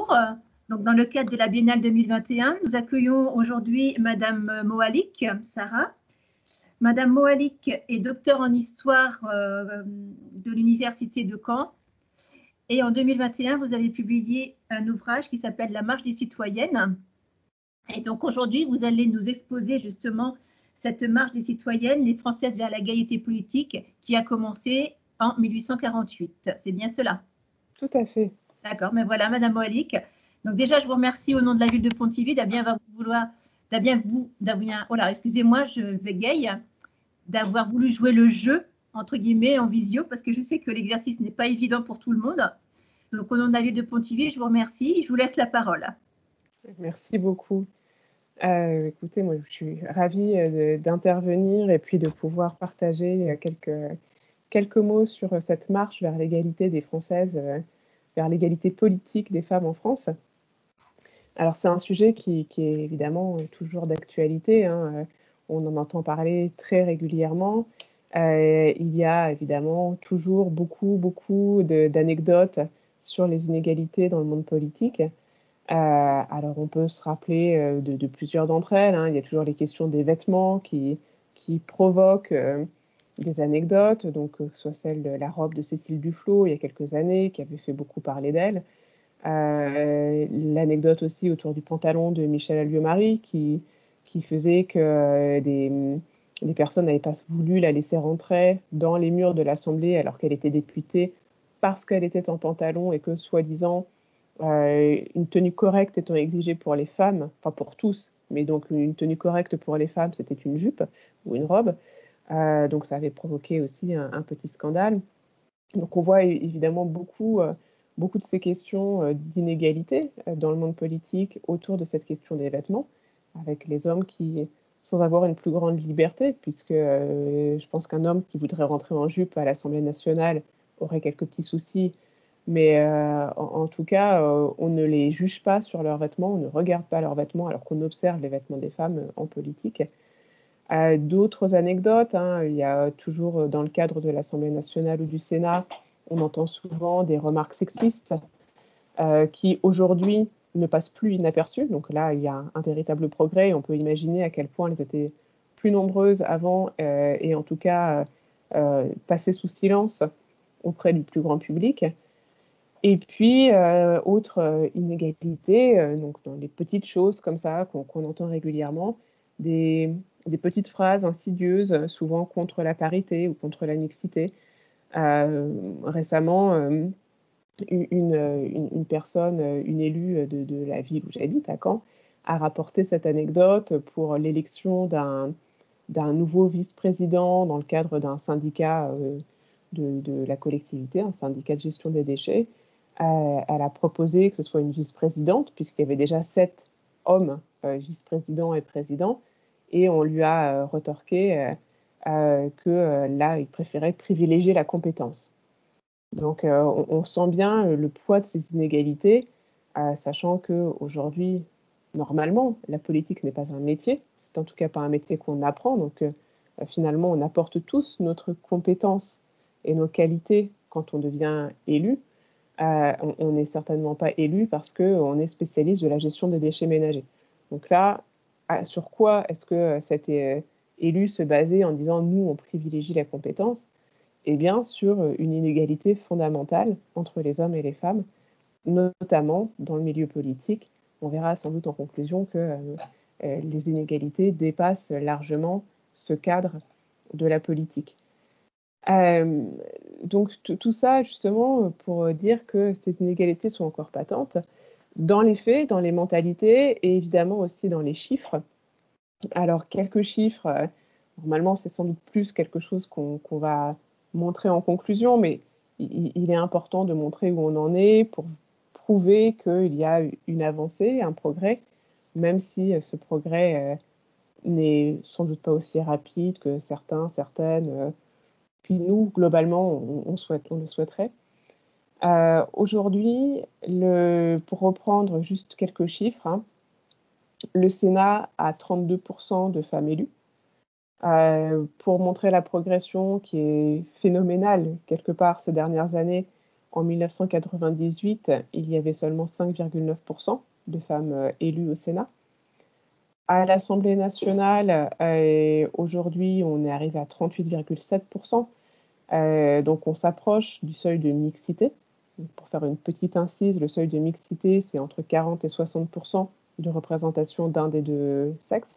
Bonjour. Donc, dans le cadre de la Biennale 2021, nous accueillons aujourd'hui Madame Moalik, Sarah. Madame Moalik est docteure en histoire de l'Université de Caen. Et en 2021, vous avez publié un ouvrage qui s'appelle La marche des citoyennes. Et donc aujourd'hui, vous allez nous exposer justement cette marche des citoyennes, les Françaises vers l'égalité politique, qui a commencé en 1848. C'est bien cela? Tout à fait. D'accord, mais voilà, Madame Moalik. Donc déjà, je vous remercie au nom de la ville de Pontivy excusez-moi, je bégaye, d'avoir voulu jouer le jeu, entre guillemets, en visio, parce que je sais que l'exercice n'est pas évident pour tout le monde. Donc au nom de la ville de Pontivy, je vous remercie. Je vous laisse la parole. Merci beaucoup. Écoutez, moi, je suis ravie d'intervenir et puis de pouvoir partager quelques mots sur cette marche vers l'égalité des Françaises, vers l'égalité politique des femmes en France. Alors, c'est un sujet qui est évidemment toujours d'actualité, hein. On en entend parler très régulièrement. Il y a évidemment toujours beaucoup d'anecdotes sur les inégalités dans le monde politique. Alors, on peut se rappeler de plusieurs d'entre elles, hein. Il y a toujours les questions des vêtements qui provoquent des anecdotes, donc que ce soit celle de la robe de Cécile Duflot il y a quelques années, qui avait fait beaucoup parler d'elle. L'anecdote aussi autour du pantalon de Michèle Alliot-Marie qui faisait que des personnes n'avaient pas voulu la laisser rentrer dans les murs de l'Assemblée alors qu'elle était députée parce qu'elle était en pantalon et que, soi-disant, une tenue correcte étant exigée pour les femmes, enfin pour tous, mais donc une tenue correcte pour les femmes, c'était une jupe ou une robe. Donc ça avait provoqué aussi un petit scandale. Donc on voit évidemment beaucoup de ces questions d'inégalité dans le monde politique autour de cette question des vêtements, avec les hommes qui, sans avoir une plus grande liberté, puisque je pense qu'un homme qui voudrait rentrer en jupe à l'Assemblée nationale aurait quelques petits soucis, mais en tout cas, on ne les juge pas sur leurs vêtements, on ne regarde pas leurs vêtements alors qu'on observe les vêtements des femmes en politique. D'autres anecdotes, hein, il y a toujours dans le cadre de l'Assemblée nationale ou du Sénat, on entend souvent des remarques sexistes qui aujourd'hui ne passent plus inaperçues. Donc là, il y a un véritable progrès. On peut imaginer à quel point elles étaient plus nombreuses avant et en tout cas passées sous silence auprès du plus grand public. Et puis, autre inégalité, donc dans les petites choses comme ça qu'on entend régulièrement, des petites phrases insidieuses, souvent contre la parité ou contre la mixité. Récemment, une personne, une élue de la ville où j'habite, à Caen, a rapporté cette anecdote pour l'élection d'un nouveau vice-président dans le cadre d'un syndicat de la collectivité, un syndicat de gestion des déchets. Elle a proposé que ce soit une vice-présidente, puisqu'il y avait déjà 7 hommes vice-présidents et présidents, et on lui a retorqué que là, il préférait privilégier la compétence. Donc, on sent bien le poids de ces inégalités, sachant qu'aujourd'hui, normalement, la politique n'est pas un métier. C'est en tout cas pas un métier qu'on apprend. Donc, finalement, on apporte tous notre compétence et nos qualités quand on devient élu. On n'est certainement pas élu parce qu'on est spécialiste de la gestion des déchets ménagers. Donc là, sur quoi est-ce que cet élu se basait en disant « nous, on privilégie la compétence » ? Eh bien, sur une inégalité fondamentale entre les hommes et les femmes, notamment dans le milieu politique. On verra sans doute en conclusion que les inégalités dépassent largement ce cadre de la politique. Donc tout ça, justement, pour dire que ces inégalités sont encore patentes dans les faits, dans les mentalités et évidemment aussi dans les chiffres. Alors, quelques chiffres, normalement, c'est sans doute plus quelque chose qu'on va montrer en conclusion, mais il est important de montrer où on en est pour prouver qu'il y a une avancée, un progrès, même si ce progrès n'est sans doute pas aussi rapide que certaines, puis nous, globalement, on le souhaiterait. Aujourd'hui, pour reprendre juste quelques chiffres, hein, le Sénat a 32% de femmes élues. Pour montrer la progression qui est phénoménale quelque part ces dernières années, En 1998, il y avait seulement 5,9% de femmes élues au Sénat. À l'Assemblée nationale, aujourd'hui, on est arrivé à 38,7%. Donc, on s'approche du seuil de mixité. Donc, pour faire une petite incise, le seuil de mixité, c'est entre 40 et 60% de représentation d'un des deux sexes.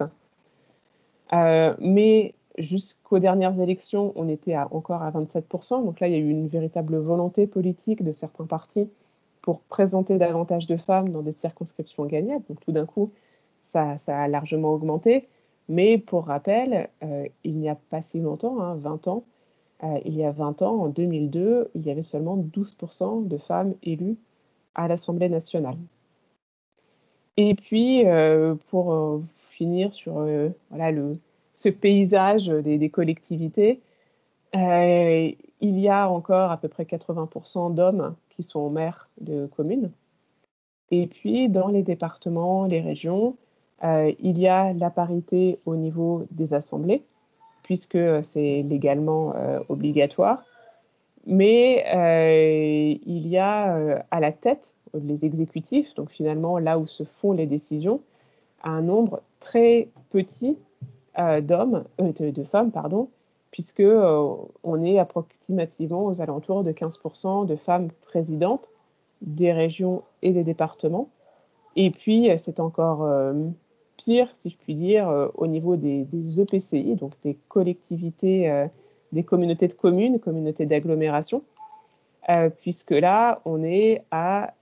Mais jusqu'aux dernières élections, on était encore à 27%. Donc là, il y a eu une véritable volonté politique de certains partis pour présenter davantage de femmes dans des circonscriptions gagnables. Donc tout d'un coup, ça a largement augmenté. Mais pour rappel, il n'y a pas si longtemps, 20 ans, il y a 20 ans, en 2002, il y avait seulement 12% de femmes élues à l'Assemblée nationale. Et puis, pour finir sur voilà, ce paysage des collectivités, il y a encore à peu près 80% d'hommes qui sont maires de communes. Et puis, dans les départements, les régions, il y a la parité au niveau des assemblées, puisque c'est légalement obligatoire. Mais il y a à la tête les exécutifs, donc finalement là où se font les décisions, un nombre très petit de femmes, pardon, puisque on est approximativement aux alentours de 15% de femmes présidentes des régions et des départements. Et puis, c'est encore pire, si je puis dire, au niveau des EPCI, donc des collectivités, des communautés de communes, communautés d'agglomération, puisque là, on est à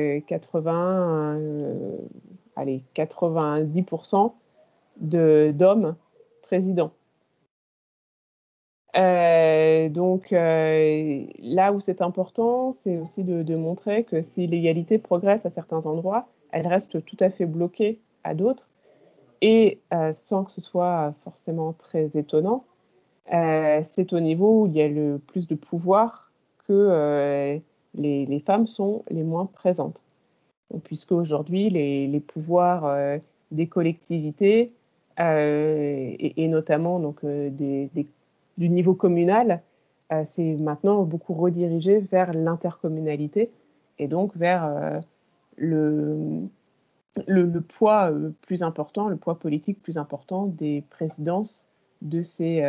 90% d'hommes présidents. Donc, là où c'est important, c'est aussi de montrer que si l'égalité progresse à certains endroits, elle reste tout à fait bloquée à d'autres, et sans que ce soit forcément très étonnant, c'est au niveau où il y a le plus de pouvoir que les femmes sont les moins présentes. Puisque aujourd'hui, les pouvoirs des collectivités, et notamment donc, du niveau communal, c'est maintenant beaucoup redirigé vers l'intercommunalité et donc vers le poids plus important, le poids politique plus important des présidences de ces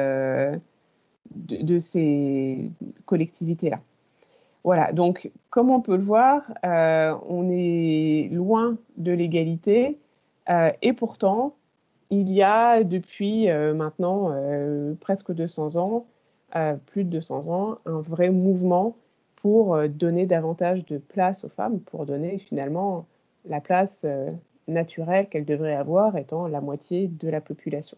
collectivités-là. Voilà, donc comme on peut le voir, on est loin de l'égalité et pourtant, il y a depuis maintenant presque 200 ans, plus de 200 ans, un vrai mouvement pour donner davantage de place aux femmes, pour donner finalement la place naturelle qu'elles devraient avoir, étant la moitié de la population.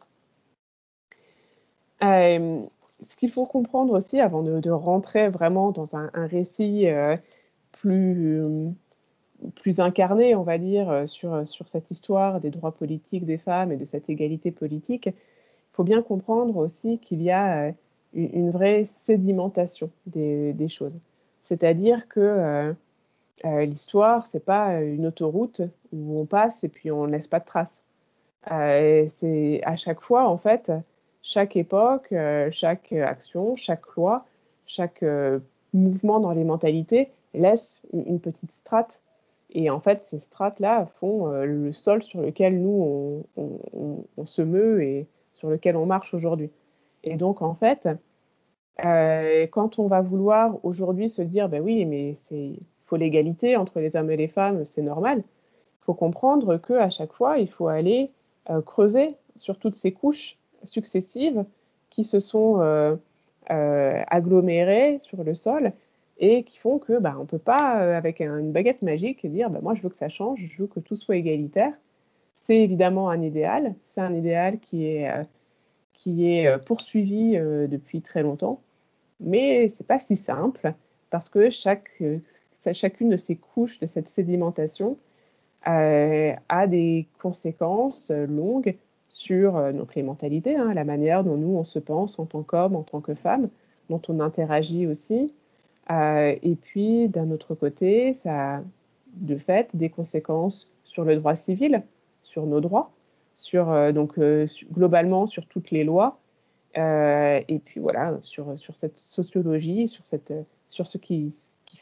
Ce qu'il faut comprendre aussi avant de rentrer vraiment dans un récit plus incarné, on va dire, sur cette histoire des droits politiques des femmes et de cette égalité politique, il faut bien comprendre aussi qu'il y a une vraie sédimentation des choses. C'est-à-dire que l'histoire, c'est pas une autoroute où on passe et puis on ne laisse pas de traces. C'est à chaque fois, en fait, chaque époque, chaque action, chaque loi, chaque mouvement dans les mentalités laisse une petite strate. Et en fait, ces strates-là font le sol sur lequel nous, on se meut et sur lequel on marche aujourd'hui. Et donc, en fait, quand on va vouloir aujourd'hui se dire, ben oui, mais il faut l'égalité entre les hommes et les femmes, c'est normal, il faut comprendre qu'à chaque fois, il faut aller creuser sur toutes ces couches successives qui se sont agglomérées sur le sol et qui font que on ne peut pas, avec une baguette magique, dire moi je veux que ça change, je veux que tout soit égalitaire. C'est évidemment un idéal, c'est un idéal qui est poursuivi depuis très longtemps, mais ce n'est pas si simple parce que chacune de ces couches de cette sédimentation a des conséquences longues sur donc les mentalités, la manière dont nous, on se pense en tant qu'homme, en tant que femme, dont on interagit aussi. Et puis, d'un autre côté, ça a de fait des conséquences sur le droit civil, sur nos droits, globalement sur toutes les lois, et puis voilà, sur cette sociologie, sur ce qui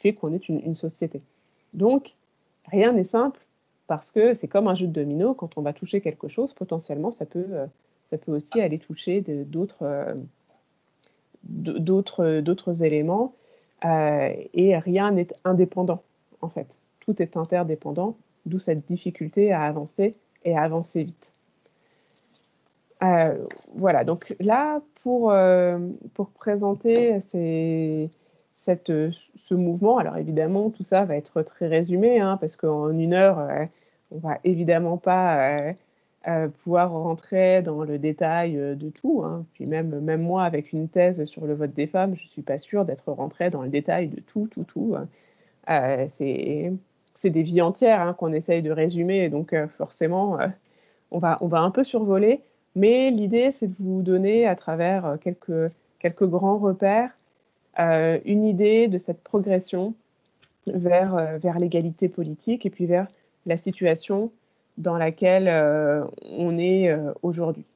fait qu'on est une société. Donc, rien n'est simple parce que c'est comme un jeu de domino. Quand on va toucher quelque chose, potentiellement, ça peut aussi aller toucher d'autres éléments. Et rien n'est indépendant, en fait. Tout est interdépendant, d'où cette difficulté à avancer et à avancer vite. Voilà, donc là, pour présenter ce mouvement, alors évidemment, tout ça va être très résumé, hein, parce qu'en 1 heure, on va évidemment pas pouvoir rentrer dans le détail de tout, hein. Puis même moi, avec une thèse sur le vote des femmes, je ne suis pas sûre d'être rentrée dans le détail de tout. C'est des vies entières, hein, qu'on essaye de résumer, et donc forcément, on va un peu survoler. Mais l'idée, c'est de vous donner, à travers quelques grands repères, une idée de cette progression vers l'égalité politique et puis vers la situation dans laquelle on est aujourd'hui.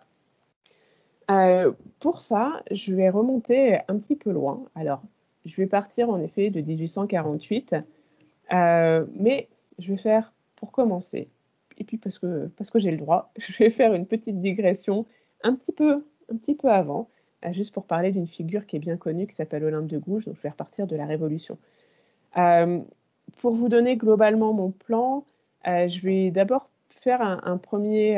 Pour ça, je vais remonter un petit peu loin. Alors, je vais partir en effet de 1848, mais je vais faire, pour commencer, et puis parce que j'ai le droit, je vais faire une petite digression un petit peu avant, juste pour parler d'une figure qui est bien connue, qui s'appelle Olympe de Gouges. Donc je vais repartir de la Révolution. Pour vous donner globalement mon plan, je vais d'abord faire un premier,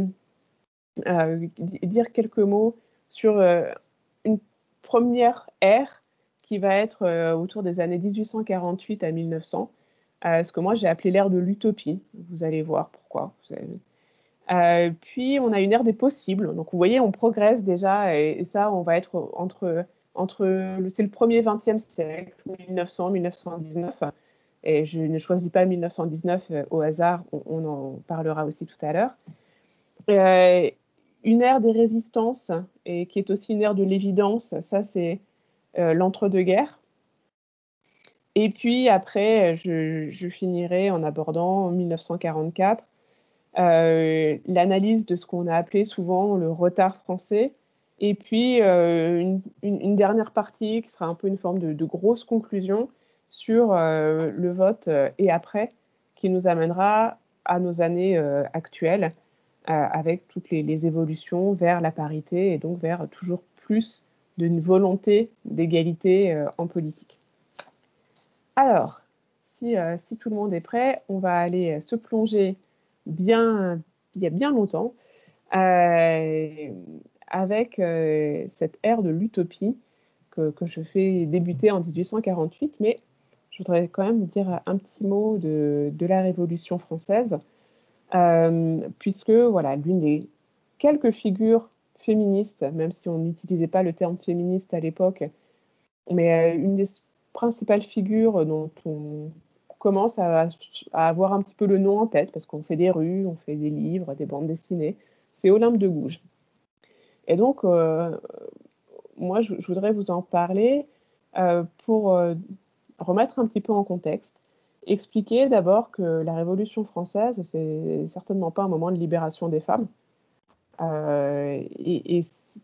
dire quelques mots sur une première ère qui va être autour des années 1848 à 1900, ce que moi j'ai appelé l'ère de l'utopie. Vous allez voir pourquoi. Puis on a une ère des possibles. Donc vous voyez, on progresse déjà, et ça, on va être c'est le premier 20e siècle, 1900, 1919. Et je ne choisis pas 1919 au hasard, on en parlera aussi tout à l'heure. Une ère des résistances, et qui est aussi une ère de l'évidence, ça c'est l'entre-deux-guerres. Et puis après, je finirai en abordant 1944, l'analyse de ce qu'on a appelé souvent le retard français, et puis une dernière partie qui sera un peu une forme de grosse conclusion sur le vote et après, qui nous amènera à nos années actuelles, avec toutes les évolutions vers la parité et donc vers toujours plus d'une volonté d'égalité en politique. Alors, si tout le monde est prêt, on va aller se plonger il y a bien longtemps, avec cette ère de l'utopie que je fais débuter en 1848, mais je voudrais quand même dire un petit mot de la Révolution française, puisque voilà, l'une des quelques figures féministes, même si on n'utilisait pas le terme féministe à l'époque, mais une des principales figures dont on commence à avoir un petit peu le nom en tête, parce qu'on fait des rues, on fait des livres, des bandes dessinées, c'est Olympe de Gouges. Et donc, moi, je voudrais vous en parler pour remettre un petit peu en contexte, expliquer d'abord que la Révolution française, c'est certainement pas un moment de libération des femmes. Et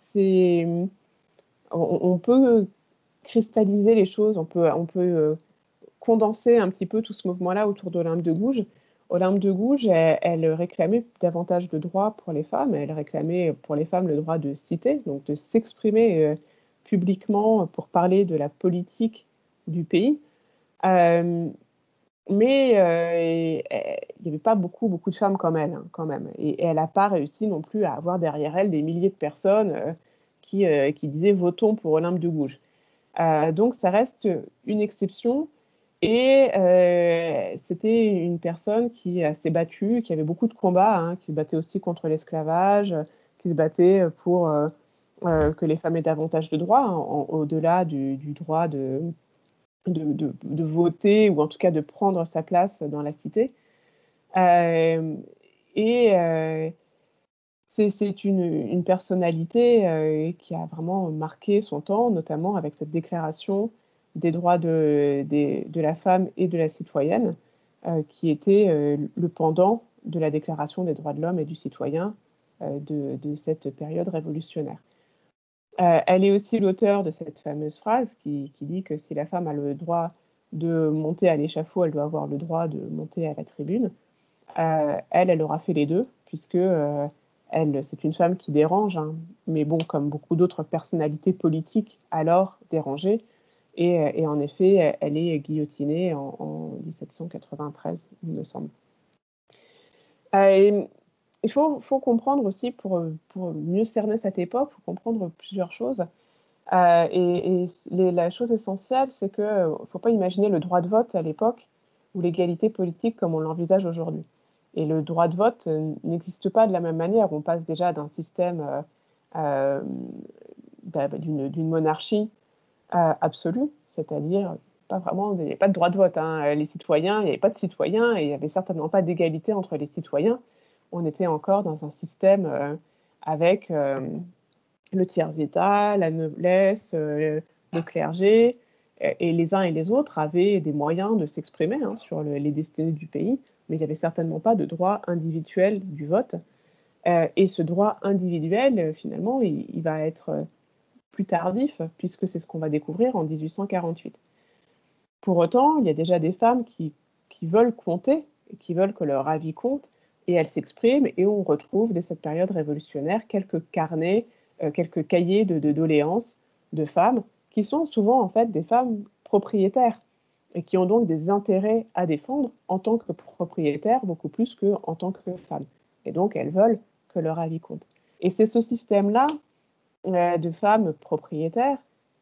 on peut cristalliser les choses, on peut condenser un petit peu tout ce mouvement-là autour d'Olympe de Gouges. Olympe de Gouges, elle réclamait davantage de droits pour les femmes. Elle réclamait pour les femmes le droit de citer, donc de s'exprimer publiquement pour parler de la politique du pays. Mais il n'y avait pas beaucoup de femmes comme elle, hein, quand même. Et elle n'a pas réussi non plus à avoir derrière elle des milliers de personnes qui disaient « votons pour Olympe de Gouges ». Donc ça reste une exception, et c'était une personne qui s'est battue, qui avait beaucoup de combats, hein, qui se battait aussi contre l'esclavage, qui se battait pour que les femmes aient davantage de droits, hein, au-delà du droit de voter, ou en tout cas de prendre sa place dans la cité. C'est une personnalité qui a vraiment marqué son temps, notamment avec cette déclaration des droits de la femme et de la citoyenne, qui était le pendant de la déclaration des droits de l'homme et du citoyen de cette période révolutionnaire. Elle est aussi l'auteure de cette fameuse phrase qui dit que si la femme a le droit de monter à l'échafaud, elle doit avoir le droit de monter à la tribune. Elle aura fait les deux, puisque c'est une femme qui dérange, hein, mais bon, comme beaucoup d'autres personnalités politiques alors dérangées. Et en effet, elle est guillotinée en 1793, il me semble. Et il faut comprendre aussi, pour mieux cerner cette époque, il faut comprendre plusieurs choses. La chose essentielle, c'est qu'il ne faut pas imaginer le droit de vote à l'époque ou l'égalité politique comme on l'envisage aujourd'hui. Et le droit de vote n'existe pas de la même manière. On passe déjà d'un système d'une monarchie absolue, c'est-à-dire il n'y avait pas de droit de vote. Hein. Les citoyens, il n'y avait pas de citoyens et il n'y avait certainement pas d'égalité entre les citoyens. On était encore dans un système avec le tiers-état, la noblesse, le clergé, et les uns et les autres avaient des moyens de s'exprimer sur les destinées du pays, mais il n'y avait certainement pas de droit individuel du vote. Et ce droit individuel, finalement, il va être plus tardif, puisque c'est ce qu'on va découvrir en 1848. Pour autant, il y a déjà des femmes qui veulent compter, qui veulent que leur avis compte, et elles s'expriment, et on retrouve, dès cette période révolutionnaire, quelques carnets, quelques cahiers de doléances de femmes, qui sont souvent en fait des femmes propriétaires, et qui ont donc des intérêts à défendre en tant que propriétaires, beaucoup plus qu'en tant que femmes. Et donc, elles veulent que leur avis compte. Et c'est ce système-là de femmes propriétaires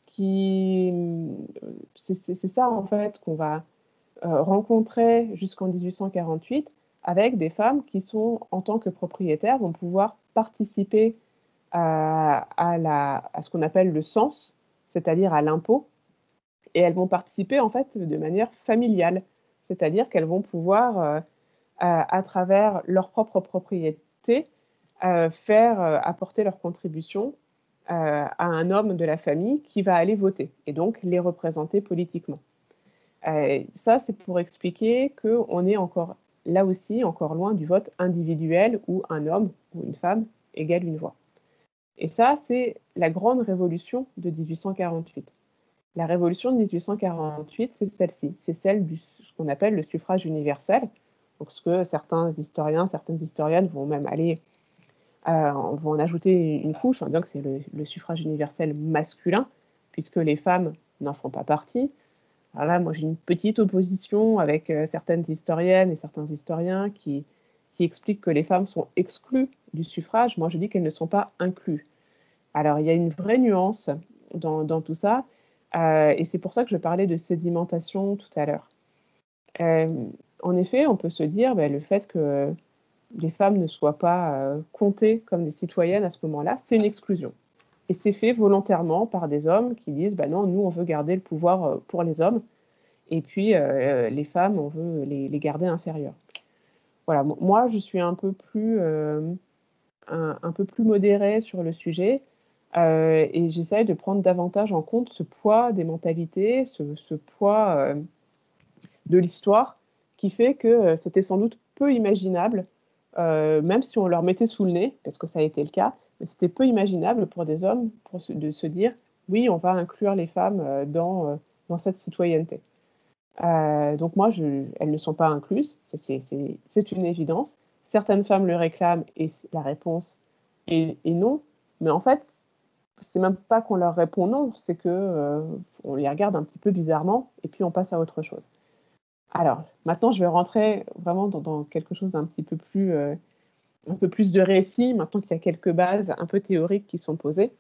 c'est ça en fait qu'on va rencontrer jusqu'en 1848 avec des femmes qui sont, en tant que propriétaires, vont pouvoir participer à ce qu'on appelle le cens, c'est-à-dire à l'impôt, et elles vont participer en fait de manière familiale, c'est-à-dire qu'elles vont pouvoir, à travers leur propre propriété, apporter leur contribution à un homme de la famille qui va aller voter et donc les représenter politiquement. Ça, c'est pour expliquer qu'on est encore, là aussi, encore loin du vote individuel où un homme ou une femme égale une voix. Et ça, c'est la grande révolution de 1848. La révolution de 1848, c'est celle-ci, c'est celle de ce qu'on appelle le suffrage universel, donc ce que certains historiens, certaines historiennes vont même aller vont en ajouter une couche en disant que c'est le suffrage universel masculin, puisque les femmes n'en font pas partie. Alors là, moi, j'ai une petite opposition avec certaines historiennes et certains historiens qui expliquent que les femmes sont exclues du suffrage. Moi, je dis qu'elles ne sont pas incluses. Alors, il y a une vraie nuance dans tout ça, et c'est pour ça que je parlais de sédimentation tout à l'heure. En effet, on peut se dire le fait que les femmes ne soient pas comptées comme des citoyennes à ce moment-là, c'est une exclusion. Et c'est fait volontairement par des hommes qui disent non, nous, on veut garder le pouvoir pour les hommes, et puis les femmes, on veut les garder inférieures. Voilà, moi, je suis un peu plus modérée sur le sujet, et j'essaye de prendre davantage en compte ce poids des mentalités, ce poids de l'histoire, qui fait que c'était sans doute peu imaginable, même si on leur mettait sous le nez, parce que ça a été le cas, mais c'était peu imaginable pour des hommes de se dire « oui, on va inclure les femmes dans cette citoyenneté ». Donc moi, elles ne sont pas incluses, c'est une évidence. Certaines femmes le réclament et la réponse est non, mais en fait, c'est même pas qu'on leur répond non, c'est qu'on les regarde un petit peu bizarrement et puis on passe à autre chose. Alors, maintenant, je vais rentrer vraiment dans quelque chose d'un petit peu plus, un peu plus de récit, maintenant qu'il y a quelques bases un peu théoriques qui sont posées.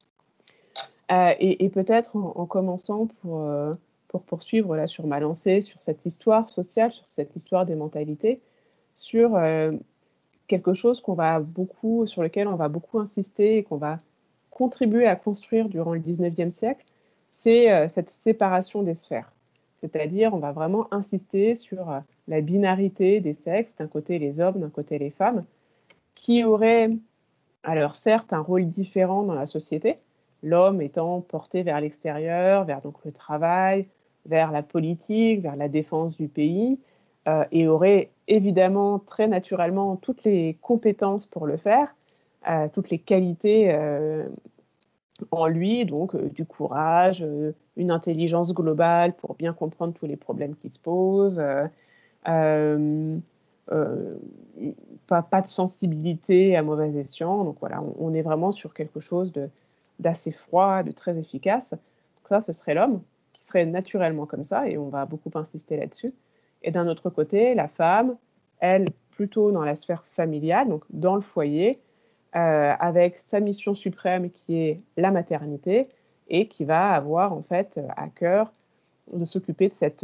Et peut-être en commençant pour poursuivre là, sur ma lancée, sur cette histoire sociale, sur cette histoire des mentalités, sur quelque chose sur lequel on va beaucoup insister et qu'on va contribuer à construire durant le 19e siècle, c'est cette séparation des sphères. C'est-à-dire, on va vraiment insister sur la binarité des sexes, d'un côté les hommes, d'un côté les femmes, qui auraient, alors certes, un rôle différent dans la société, l'homme étant porté vers l'extérieur, vers donc le travail, vers la politique, vers la défense du pays, et aurait évidemment très naturellement toutes les compétences pour le faire, toutes les qualités en lui donc du courage, une intelligence globale pour bien comprendre tous les problèmes qui se posent, euh, pas de sensibilité à mauvais escient. Donc voilà, on est vraiment sur quelque chose d'assez froid, de très efficace. Donc ça, ce serait l'homme qui serait naturellement comme ça, et on va beaucoup insister là-dessus. Et d'un autre côté, la femme, elle, plutôt dans la sphère familiale, donc dans le foyer, avec sa mission suprême qui est la maternité, et qui va avoir en fait à cœur de s'occuper de cette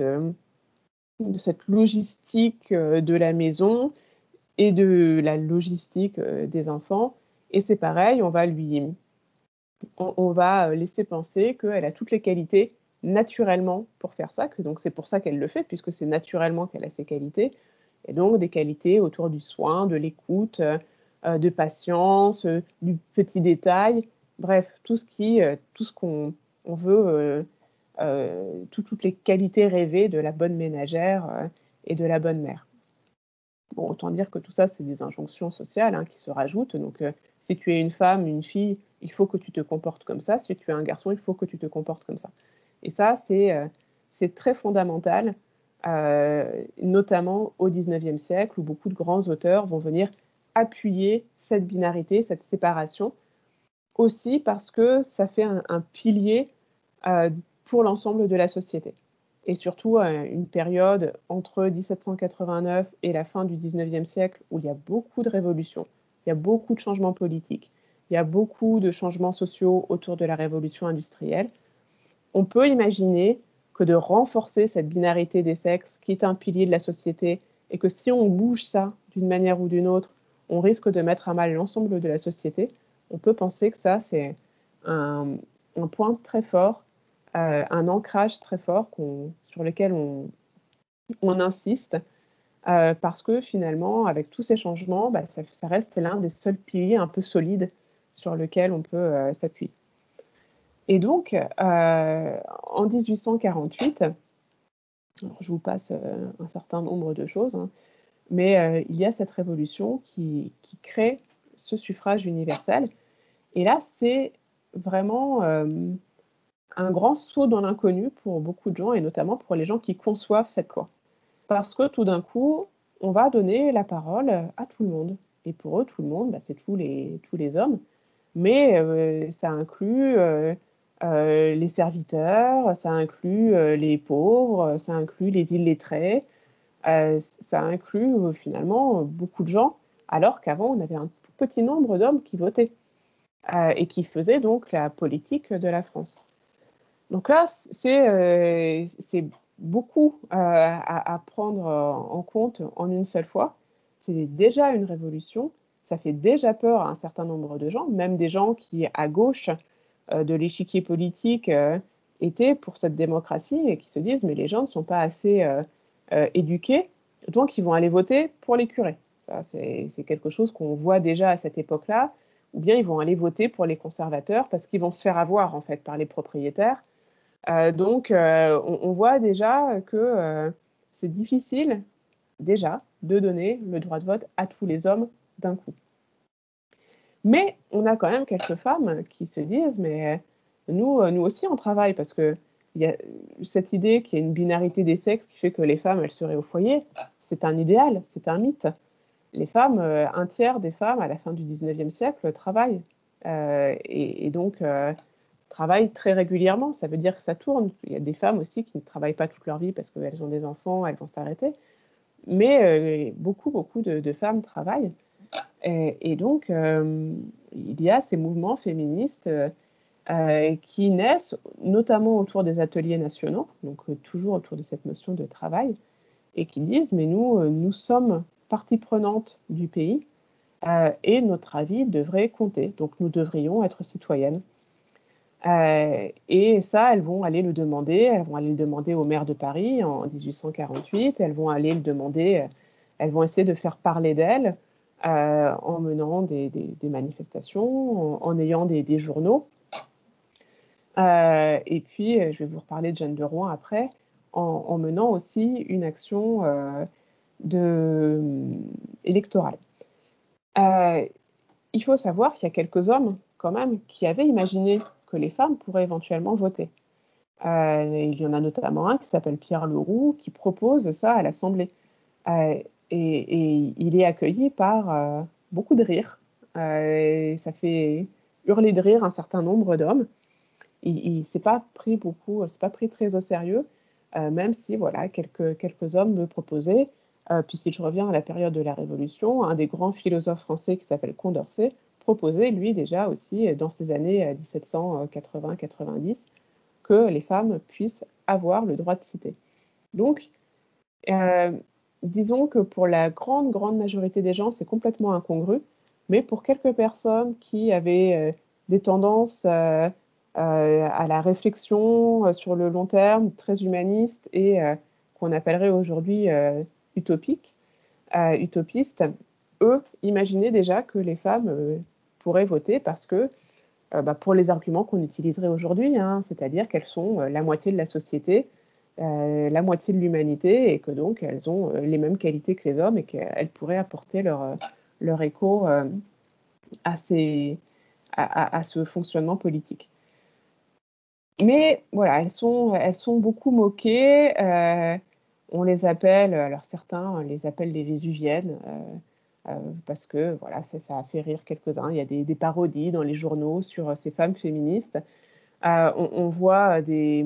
logistique de la maison et de la logistique des enfants. Et c'est pareil, on va laisser penser qu'elle a toutes les qualités naturellement pour faire ça, que donc c'est pour ça qu'elle le fait, puisque c'est naturellement qu'elle a ces qualités, et donc des qualités autour du soin, de l'écoute, de patience, du petit détail, bref, tout ce qu'on veut, toutes les qualités rêvées de la bonne ménagère et de la bonne mère. Bon, autant dire que tout ça, c'est des injonctions sociales qui se rajoutent. Donc, si tu es une femme, une fille, il faut que tu te comportes comme ça. Si tu es un garçon, il faut que tu te comportes comme ça. Et ça, c'est très fondamental, notamment au XIXe siècle, où beaucoup de grands auteurs vont venir appuyer cette binarité, cette séparation, aussi parce que ça fait un pilier pour l'ensemble de la société. Et surtout à une période entre 1789 et la fin du XIXe siècle où il y a beaucoup de révolutions, il y a beaucoup de changements politiques, il y a beaucoup de changements sociaux autour de la révolution industrielle. On peut imaginer que de renforcer cette binarité des sexes qui est un pilier de la société, et que si on bouge ça d'une manière ou d'une autre, on risque de mettre à mal l'ensemble de la société. On peut penser que ça, c'est un point très fort, un ancrage très fort sur lequel on insiste, parce que finalement, avec tous ces changements, ça reste l'un des seuls piliers un peu solides sur lequel on peut s'appuyer. Et donc, en 1848, alors je vous passe un certain nombre de choses, mais il y a cette révolution qui crée ce suffrage universel. Et là, c'est vraiment un grand saut dans l'inconnu pour beaucoup de gens, et notamment pour les gens qui conçoivent cette loi. Parce que tout d'un coup, on va donner la parole à tout le monde. Et pour eux, tout le monde, c'est tous les hommes. Mais ça inclut les serviteurs, ça inclut les pauvres, ça inclut les illettrés, ça inclut finalement beaucoup de gens, alors qu'avant, on avait un petit nombre d'hommes qui votaient et qui faisaient donc la politique de la France. Donc là, c'est beaucoup à prendre en compte en une seule fois. C'est déjà une révolution, ça fait déjà peur à un certain nombre de gens, même des gens qui, à gauche de l'échiquier politique, étaient pour cette démocratie et qui se disent « mais les gens ne sont pas assez éduqués, donc ils vont aller voter pour les curés ». Ça, c'est quelque chose qu'on voit déjà à cette époque-là, ou bien ils vont aller voter pour les conservateurs parce qu'ils vont se faire avoir en fait par les propriétaires. Donc, on voit déjà que c'est difficile, déjà, de donner le droit de vote à tous les hommes d'un coup. Mais on a quand même quelques femmes qui se disent « mais nous aussi, on travaille », parce qu'il y a cette idée qu'il y a une binarité des sexes qui fait que les femmes, elles seraient au foyer. C'est un idéal, c'est un mythe. Les femmes, un tiers des femmes, à la fin du XIXe siècle, travaillent. Et donc travaillent très régulièrement, ça veut dire que ça tourne. Il y a des femmes aussi qui ne travaillent pas toute leur vie parce qu'elles ont des enfants, elles vont s'arrêter. Mais beaucoup de femmes travaillent. Et donc, il y a ces mouvements féministes qui naissent notamment autour des ateliers nationaux, donc toujours autour de cette notion de travail, et qui disent « mais nous sommes partie prenante du pays et notre avis devrait compter, donc nous devrions être citoyennes ». Et ça, elles vont aller le demander au maire de Paris en 1848, elles vont essayer de faire parler d'elles en menant des manifestations, en ayant des journaux. Et puis, je vais vous reparler de Jeanne de Rouen après, en menant aussi une action électorale. Il faut savoir qu'il y a quelques hommes, quand même, qui avaient imaginé que les femmes pourraient éventuellement voter. Il y en a notamment un qui s'appelle Pierre Leroux, qui propose ça à l'Assemblée. Et il est accueilli par beaucoup de rire. Ça fait hurler de rire un certain nombre d'hommes. Il s'est pas pris c'est pas pris très au sérieux, même si voilà, quelques hommes le proposaient. Puis si je reviens à la période de la Révolution, un des grands philosophes français qui s'appelle Condorcet proposait, lui, déjà aussi, dans ces années 1780-90, que les femmes puissent avoir le droit de citer. Donc, disons que pour la grande majorité des gens, c'est complètement incongru, mais pour quelques personnes qui avaient des tendances à la réflexion sur le long terme, très humaniste et qu'on appellerait aujourd'hui utopistes, eux imaginaient déjà que les femmes pourraient voter parce que pour les arguments qu'on utiliserait aujourd'hui, hein, c'est-à-dire qu'elles sont la moitié de la société, la moitié de l'humanité, et que donc elles ont les mêmes qualités que les hommes et qu'elles pourraient apporter leur écho à ce fonctionnement politique. Mais voilà, elles sont beaucoup moquées. On les appelle, alors certains les appellent les Vésuviennes, parce que voilà, ça a fait rire quelques-uns. Il y a des parodies dans les journaux sur ces femmes féministes. On voit des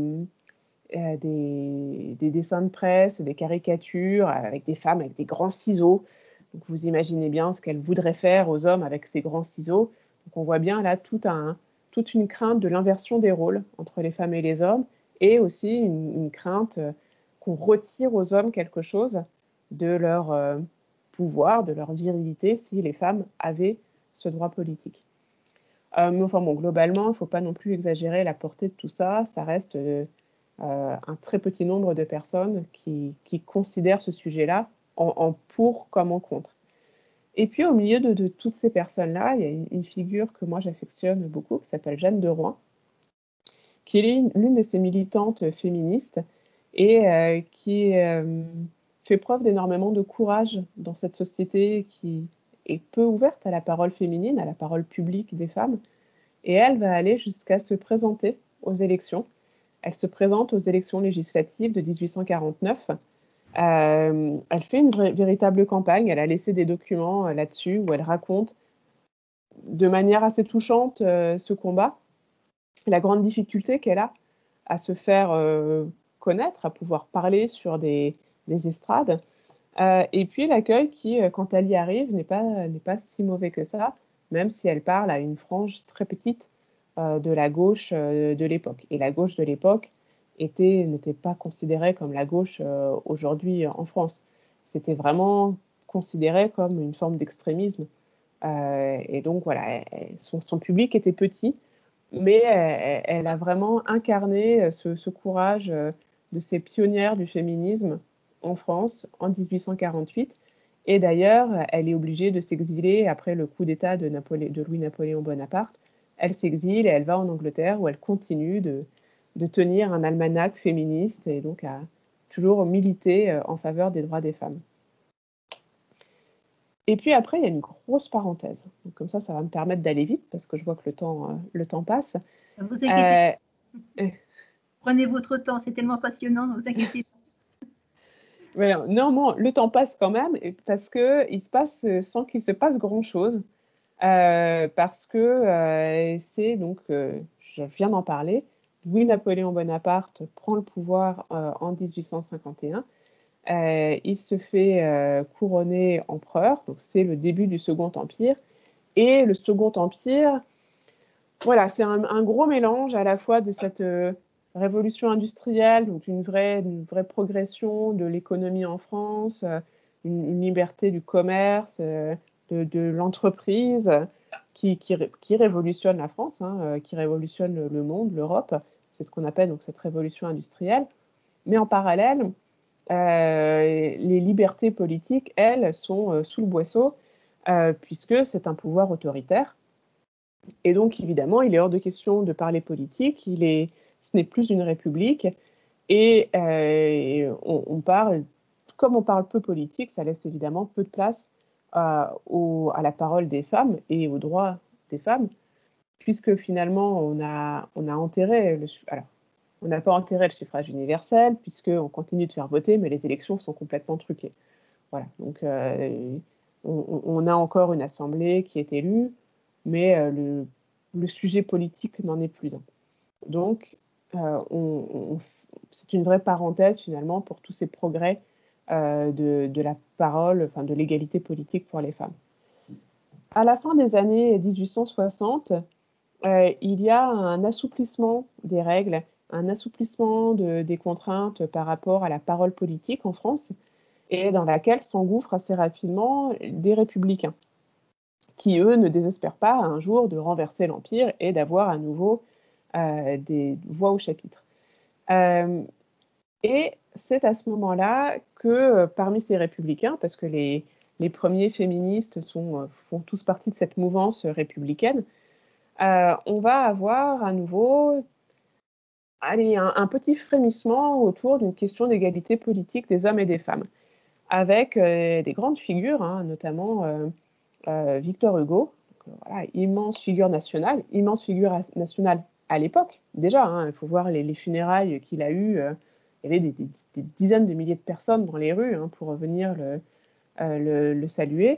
dessins de presse, des caricatures avec des femmes avec des grands ciseaux. Donc vous imaginez bien ce qu'elles voudraient faire aux hommes avec ces grands ciseaux. Donc on voit bien là toute une crainte de l'inversion des rôles entre les femmes et les hommes, et aussi une crainte qu'on retire aux hommes quelque chose de leur pouvoir, de leur virilité, si les femmes avaient ce droit politique. Mais enfin bon, globalement, il ne faut pas non plus exagérer la portée de tout ça. Ça reste un très petit nombre de personnes qui considèrent ce sujet-là en pour comme en contre. Et puis au milieu de toutes ces personnes-là, il y a une figure que moi j'affectionne beaucoup, qui s'appelle Jeanne de Rouen, qui est l'une de ces militantes féministes et qui fait preuve d'énormément de courage dans cette société qui est peu ouverte à la parole féminine, à la parole publique des femmes. Et elle va aller jusqu'à se présenter aux élections. Elle se présente aux élections législatives de 1849. Elle fait une véritable campagne. Elle a laissé des documents là-dessus où elle raconte de manière assez touchante ce combat, la grande difficulté qu'elle a à se faire connaître, à pouvoir parler sur des estrades. Et puis l'accueil qui, quand elle y arrive, n'est pas si mauvais que ça, même si elle parle à une frange très petite de la gauche de l'époque. Et la gauche de l'époque n'était pas considérée comme la gauche aujourd'hui en France. C'était vraiment considéré comme une forme d'extrémisme. Et donc voilà, son public était petit, mais elle a vraiment incarné ce courage de ces pionnières du féminisme en France en 1848. Et d'ailleurs, elle est obligée de s'exiler après le coup d'État de Louis-Napoléon Bonaparte. Elle s'exile et elle va en Angleterre où elle continue de tenir un almanach féministe et donc à toujours militer en faveur des droits des femmes. Et puis après, il y a une grosse parenthèse. Donc comme ça va me permettre d'aller vite parce que je vois que le temps passe. Ne vous inquiétez pas. Prenez votre temps, c'est tellement passionnant, ne vous inquiétez pas. Ouais, néanmoins, le temps passe quand même parce que sans qu'il se passe grand-chose. Parce que c'est donc, je viens d'en parler, Louis-Napoléon Bonaparte prend le pouvoir en 1851. Il se fait couronner empereur, donc c'est le début du Second Empire. Et le Second Empire, voilà, c'est un gros mélange à la fois de cette révolution industrielle, donc une vraie progression de l'économie en France, une liberté du commerce, de l'entreprise qui révolutionne la France, hein, qui révolutionne le monde, l'Europe. C'est ce qu'on appelle donc cette révolution industrielle. Mais en parallèle, les libertés politiques, elles, sont sous le boisseau, puisque c'est un pouvoir autoritaire. Et donc, évidemment, il est hors de question de parler politique. Ce n'est plus une république. Et comme on parle peu politique, ça laisse évidemment peu de place à la parole des femmes et aux droits des femmes. puisque finalement, on a enterré alors, on n'a pas enterré le suffrage universel, puisqu'on continue de faire voter, mais les élections sont complètement truquées. Voilà, donc on a encore une assemblée qui est élue, mais le sujet politique n'en est plus un. Donc, c'est une vraie parenthèse finalement pour tous ces progrès de la parole, enfin de l'égalité politique pour les femmes. À la fin des années 1860, il y a un assouplissement des règles, un assouplissement des contraintes par rapport à la parole politique en France, et dans laquelle s'engouffrent assez rapidement des républicains, qui, eux, ne désespèrent pas un jour de renverser l'Empire et d'avoir à nouveau des voix au chapitre. Et c'est à ce moment-là que parmi ces républicains, parce que les premiers féministes font tous partie de cette mouvance républicaine, on va avoir à nouveau un petit frémissement autour d'une question d'égalité politique des hommes et des femmes, avec des grandes figures, hein, notamment Victor Hugo, donc, voilà, immense figure nationale à l'époque, déjà, hein, il faut voir les funérailles qu'il a eues, il y avait des dizaines de milliers de personnes dans les rues hein, pour venir le saluer.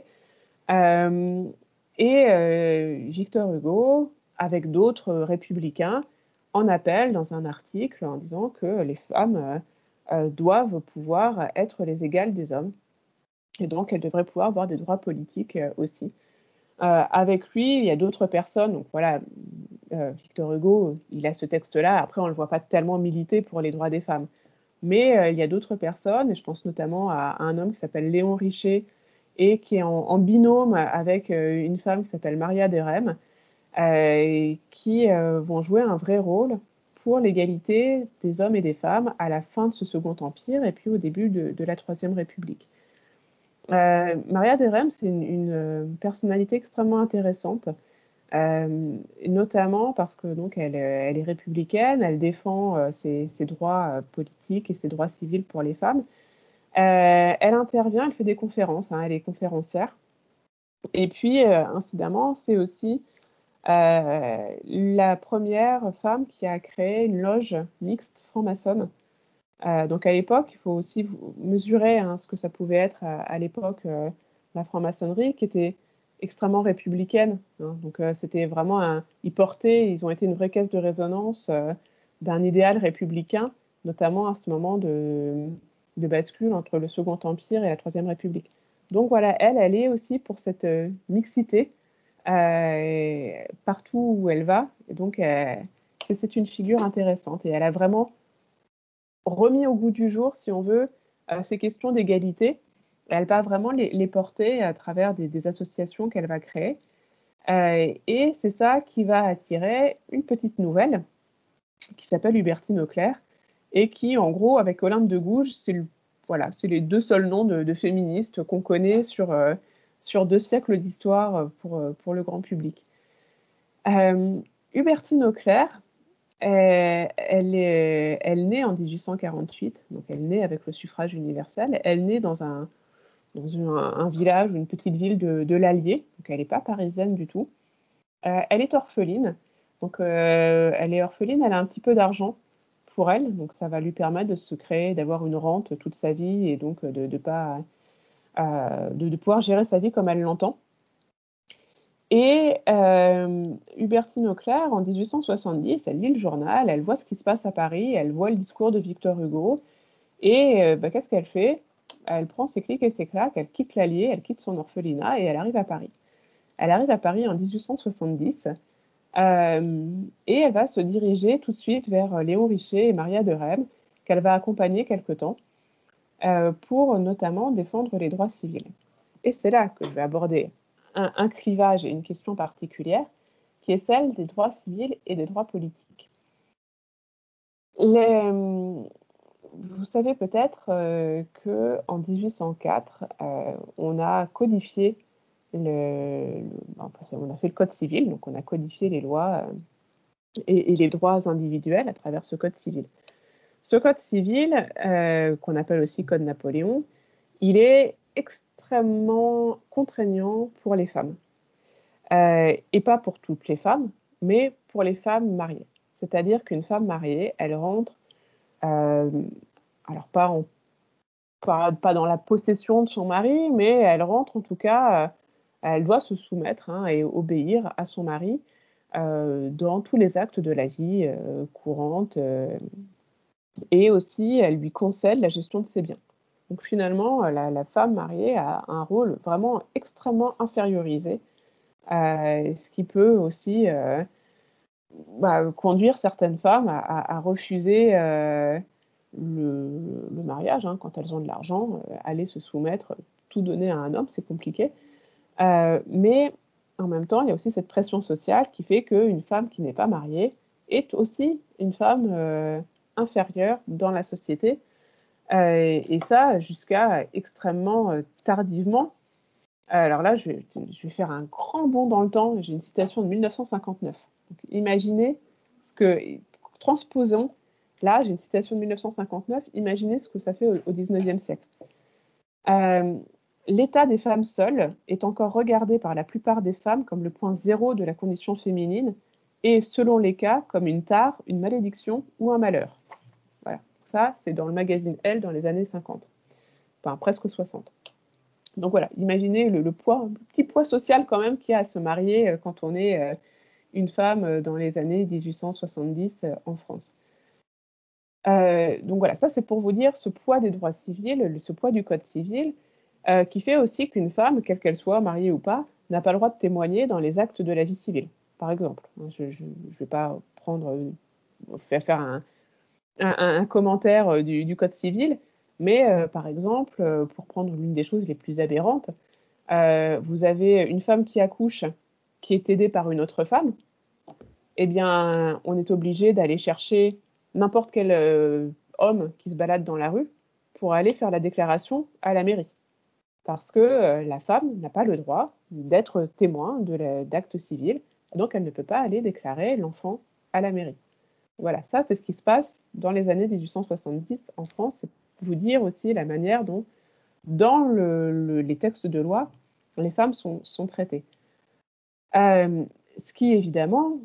Victor Hugo, avec d'autres républicains, en appelle dans un article en disant que les femmes doivent pouvoir être les égales des hommes, et donc elles devraient pouvoir avoir des droits politiques aussi. Avec lui, il y a d'autres personnes, donc voilà, Victor Hugo, il a ce texte-là, après on ne le voit pas tellement militer pour les droits des femmes, mais il y a d'autres personnes, et je pense notamment à un homme qui s'appelle Léon Richer, et qui est en binôme avec une femme qui s'appelle Maria Derem, qui vont jouer un vrai rôle pour l'égalité des hommes et des femmes à la fin de ce Second Empire et puis au début de la Troisième République. Maria Derem, c'est une personnalité extrêmement intéressante, notamment parce que donc elle est républicaine, elle défend ses droits politiques et ses droits civils pour les femmes. Elle intervient, elle fait des conférences, hein, elle est conférencière. Et puis, incidemment, c'est aussi la première femme qui a créé une loge mixte franc-maçonne. Donc à l'époque, il faut aussi mesurer hein, ce que ça pouvait être à l'époque la franc-maçonnerie, qui était extrêmement républicaine. Hein. Donc c'était vraiment ils ont été une vraie caisse de résonance d'un idéal républicain, notamment à ce moment de bascule entre le Second Empire et la Troisième République. Donc voilà, elle est aussi pour cette mixité partout où elle va. Et donc c'est une figure intéressante et elle a vraiment remis au goût du jour, si on veut, ces questions d'égalité. Elle va vraiment les porter à travers des associations qu'elle va créer. Et c'est ça qui va attirer une petite nouvelle qui s'appelle Hubertine Auclair et qui, en gros, avec Olympe de Gouges, c'est les deux seuls noms de féministes qu'on connaît sur 2 siècles d'histoire pour le grand public. Hubertine Auclair, elle naît en 1848, donc elle naît avec le suffrage universel. Elle naît dans un village, une petite ville de l'Allier, donc elle n'est pas parisienne du tout. Elle est orpheline, donc elle est orpheline, elle a un petit peu d'argent pour elle, donc ça va lui permettre de se créer, d'avoir une rente toute sa vie et donc de pouvoir gérer sa vie comme elle l'entend. Et Hubertine Auclair, en 1870, elle lit le journal, elle voit ce qui se passe à Paris, elle voit le discours de Victor Hugo, et qu'est-ce qu'elle fait? Elle prend ses clics et ses claques, elle quitte l'Allier, elle quitte son orphelinat, et elle arrive à Paris. Elle arrive à Paris en 1870, et elle va se diriger tout de suite vers Léon Richer et Maria Derem, qu'elle va accompagner quelque temps, pour notamment défendre les droits civils. Et c'est là que je vais aborder un clivage et une question particulière, qui est celle des droits civils et des droits politiques. Vous savez peut-être qu'en 1804, on a codifié on a fait le code civil, donc on a codifié les lois et les droits individuels à travers ce code civil. Ce code civil, qu'on appelle aussi code Napoléon, il est extrêmement contraignant pour les femmes. Et pas pour toutes les femmes, mais pour les femmes mariées. C'est-à-dire qu'une femme mariée, elle rentre, alors pas dans la possession de son mari, mais elle rentre en tout cas, elle doit se soumettre et obéir à son mari dans tous les actes de la vie courante, et aussi elle lui concède la gestion de ses biens. Donc finalement, la femme mariée a un rôle vraiment extrêmement infériorisé, ce qui peut aussi conduire certaines femmes à refuser le mariage quand elles ont de l'argent, aller se soumettre, tout donner à un homme, c'est compliqué. Mais en même temps, il y a aussi cette pression sociale qui fait qu'une femme qui n'est pas mariée est aussi une femme inférieure dans la société, et ça jusqu'à extrêmement tardivement. Alors là, je vais faire un grand bond dans le temps. J'ai une citation de 1959. Donc, imaginez transposons, là, j'ai une citation de 1959, imaginez ce que ça fait au 19e siècle. L'état des femmes seules est encore regardé par la plupart des femmes comme le point zéro de la condition féminine et, selon les cas, comme une tare, une malédiction ou un malheur. Voilà, ça, c'est dans le magazine Elle dans les années 50, enfin presque 60. Donc voilà, imaginez le petit poids social quand même qu'il y a à se marier quand on est une femme dans les années 1870 en France. Donc voilà, ça c'est pour vous dire ce poids des droits civils, ce poids du Code civil, qui fait aussi qu'une femme, quelle qu'elle soit, mariée ou pas, n'a pas le droit de témoigner dans les actes de la vie civile, par exemple. Je ne vais pas faire un commentaire du Code civil, mais par exemple, pour prendre l'une des choses les plus aberrantes, vous avez une femme qui accouche, qui est aidée par une autre femme, eh bien, on est obligé d'aller chercher n'importe quel homme qui se balade dans la rue pour aller faire la déclaration à la mairie. Parce que la femme n'a pas le droit d'être témoin d'actes civils, donc elle ne peut pas aller déclarer l'enfant à la mairie. Voilà, ça c'est ce qui se passe dans les années 1870 en France. C'est pour vous dire aussi la manière dont, dans les textes de loi, les femmes sont traitées. Ce qui évidemment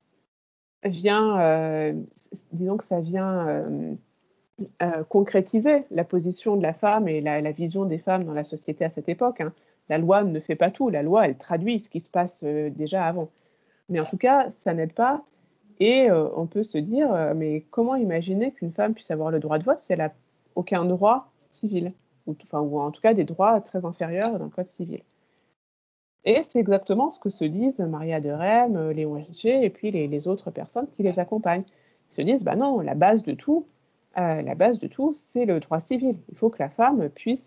vient, disons que ça vient concrétiser la position de la femme et la vision des femmes dans la société à cette époque. La loi ne fait pas tout, la loi elle traduit ce qui se passe déjà avant. Mais en tout cas, ça n'aide pas. Et on peut se dire, mais comment imaginer qu'une femme puisse avoir le droit de vote si elle n'a aucun droit civil, ou en tout cas des droits très inférieurs dans le Code civil. Et c'est exactement ce que se disent Maria de Rem, Léon Richer et puis les autres personnes qui les accompagnent. Ils se disent, non, la base de tout, c'est le droit civil. Il faut que la femme puisse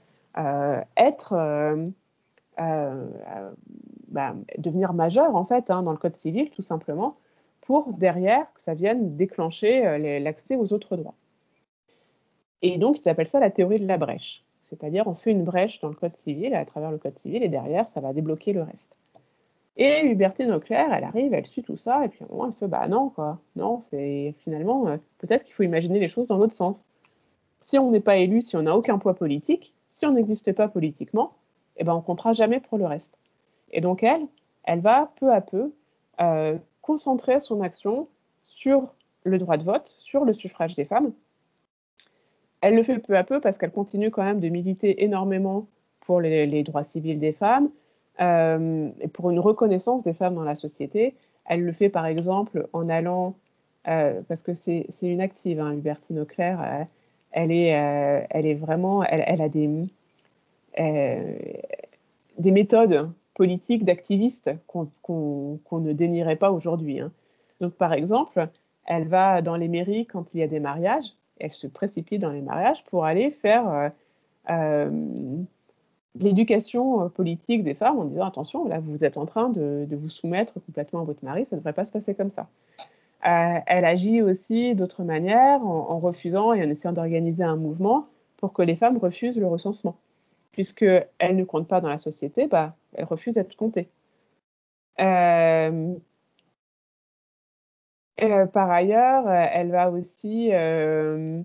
devenir majeure, en fait, dans le Code civil, tout simplement, pour derrière que ça vienne déclencher l'accès aux autres droits. Et donc, ils appellent ça la théorie de la brèche. C'est-à-dire, on fait une brèche dans le Code civil, à travers le Code civil, et derrière, ça va débloquer le reste. Et Hubertine Auclair, elle arrive, elle suit tout ça, et puis à un moment, elle fait, non, quoi. Non, c'est finalement, peut-être qu'il faut imaginer les choses dans l'autre sens. Si on n'est pas élu, si on n'a aucun poids politique, si on n'existe pas politiquement, on ne comptera jamais pour le reste. Et donc, elle va peu à peu concentrer son action sur le droit de vote, sur le suffrage des femmes. Elle le fait peu à peu parce qu'elle continue quand même de militer énormément pour les droits civils des femmes et pour une reconnaissance des femmes dans la société. Elle le fait par exemple en allant, parce que c'est une active, Hubertine Auclair, elle est vraiment, elle a des méthodes politiques d'activistes qu'on ne dénierait pas aujourd'hui. Donc par exemple, elle va dans les mairies quand il y a des mariages, elle se précipite dans les mariages pour aller faire l'éducation politique des femmes en disant attention, là vous êtes en train de vous soumettre complètement à votre mari, ça ne devrait pas se passer comme ça. Elle agit aussi d'autres manières en refusant et en essayant d'organiser un mouvement pour que les femmes refusent le recensement. Puisqu'elles ne comptent pas dans la société, elles refusent d'être comptées. Par ailleurs, elle va aussi elle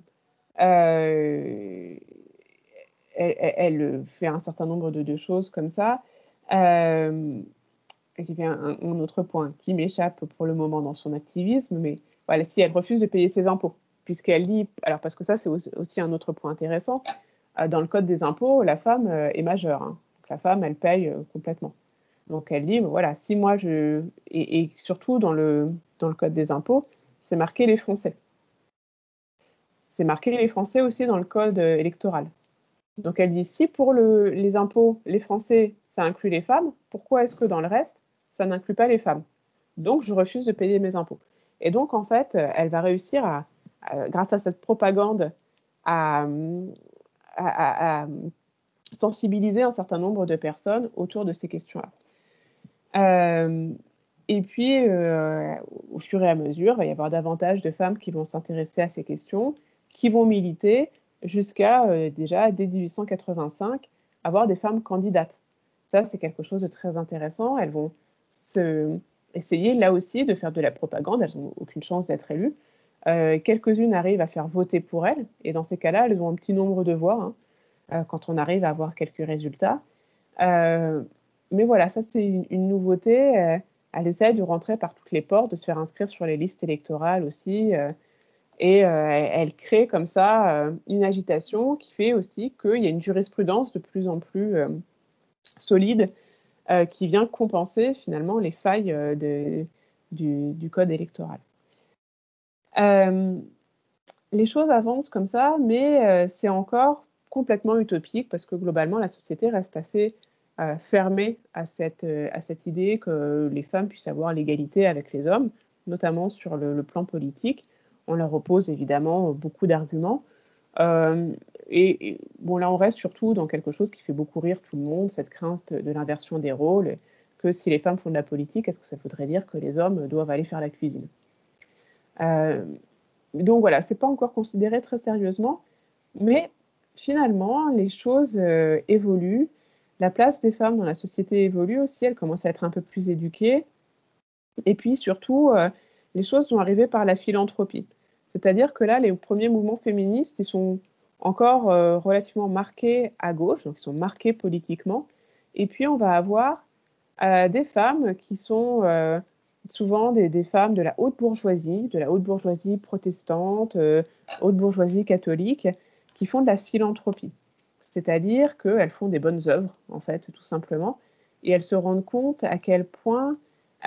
fait un certain nombre de choses comme ça. il y avait un autre point qui m'échappe pour le moment dans son activisme, mais voilà, si elle refuse de payer ses impôts, puisqu'elle dit, alors parce que ça c'est aussi un autre point intéressant, dans le code des impôts, la femme est majeure, hein. Donc la femme, elle paye complètement. Donc elle dit, voilà, si moi et surtout dans le code des impôts, c'est marqué les Français. C'est marqué les Français aussi dans le code électoral. Donc elle dit, si pour les impôts, les Français, ça inclut les femmes, pourquoi est-ce que dans le reste, ça n'inclut pas les femmes? Donc je refuse de payer mes impôts. Et donc en fait, elle va réussir grâce à cette propagande, à sensibiliser un certain nombre de personnes autour de ces questions-là. Et puis, au fur et à mesure, il va y avoir davantage de femmes qui vont s'intéresser à ces questions, qui vont militer jusqu'à, déjà, dès 1885, avoir des femmes candidates. Ça, c'est quelque chose de très intéressant. Elles vont essayer, là aussi, de faire de la propagande. Elles n'ont aucune chance d'être élues. Quelques-unes arrivent à faire voter pour elles, et dans ces cas-là, elles ont un petit nombre de voix, hein, quand on arrive à avoir quelques résultats. Mais voilà, ça c'est une nouveauté. Elle essaie de rentrer par toutes les portes, de se faire inscrire sur les listes électorales aussi. Et elle crée comme ça une agitation qui fait aussi qu'il y a une jurisprudence de plus en plus solide qui vient compenser finalement les failles du code électoral. Les choses avancent comme ça, mais c'est encore complètement utopique parce que globalement, la société reste assez fermée à cette idée que les femmes puissent avoir l'égalité avec les hommes, notamment sur le plan politique. On leur oppose évidemment beaucoup d'arguments. Et bon, là, on reste surtout dans quelque chose qui fait beaucoup rire tout le monde, cette crainte de l'inversion des rôles, que si les femmes font de la politique, est-ce que ça voudrait dire que les hommes doivent aller faire la cuisine? Donc voilà, c'est pas encore considéré très sérieusement, mais finalement, les choses évoluent. La place des femmes dans la société évolue aussi, elles commencent à être un peu plus éduquées. Et puis surtout, les choses vont arriver par la philanthropie. C'est-à-dire que là, les premiers mouvements féministes, ils sont encore relativement marqués à gauche, donc ils sont marqués politiquement. Et puis on va avoir des femmes qui sont souvent des femmes de la haute bourgeoisie protestante, haute bourgeoisie catholique, qui font de la philanthropie. C'est-à-dire qu'elles font des bonnes œuvres, en fait, tout simplement, et elles se rendent compte à quel point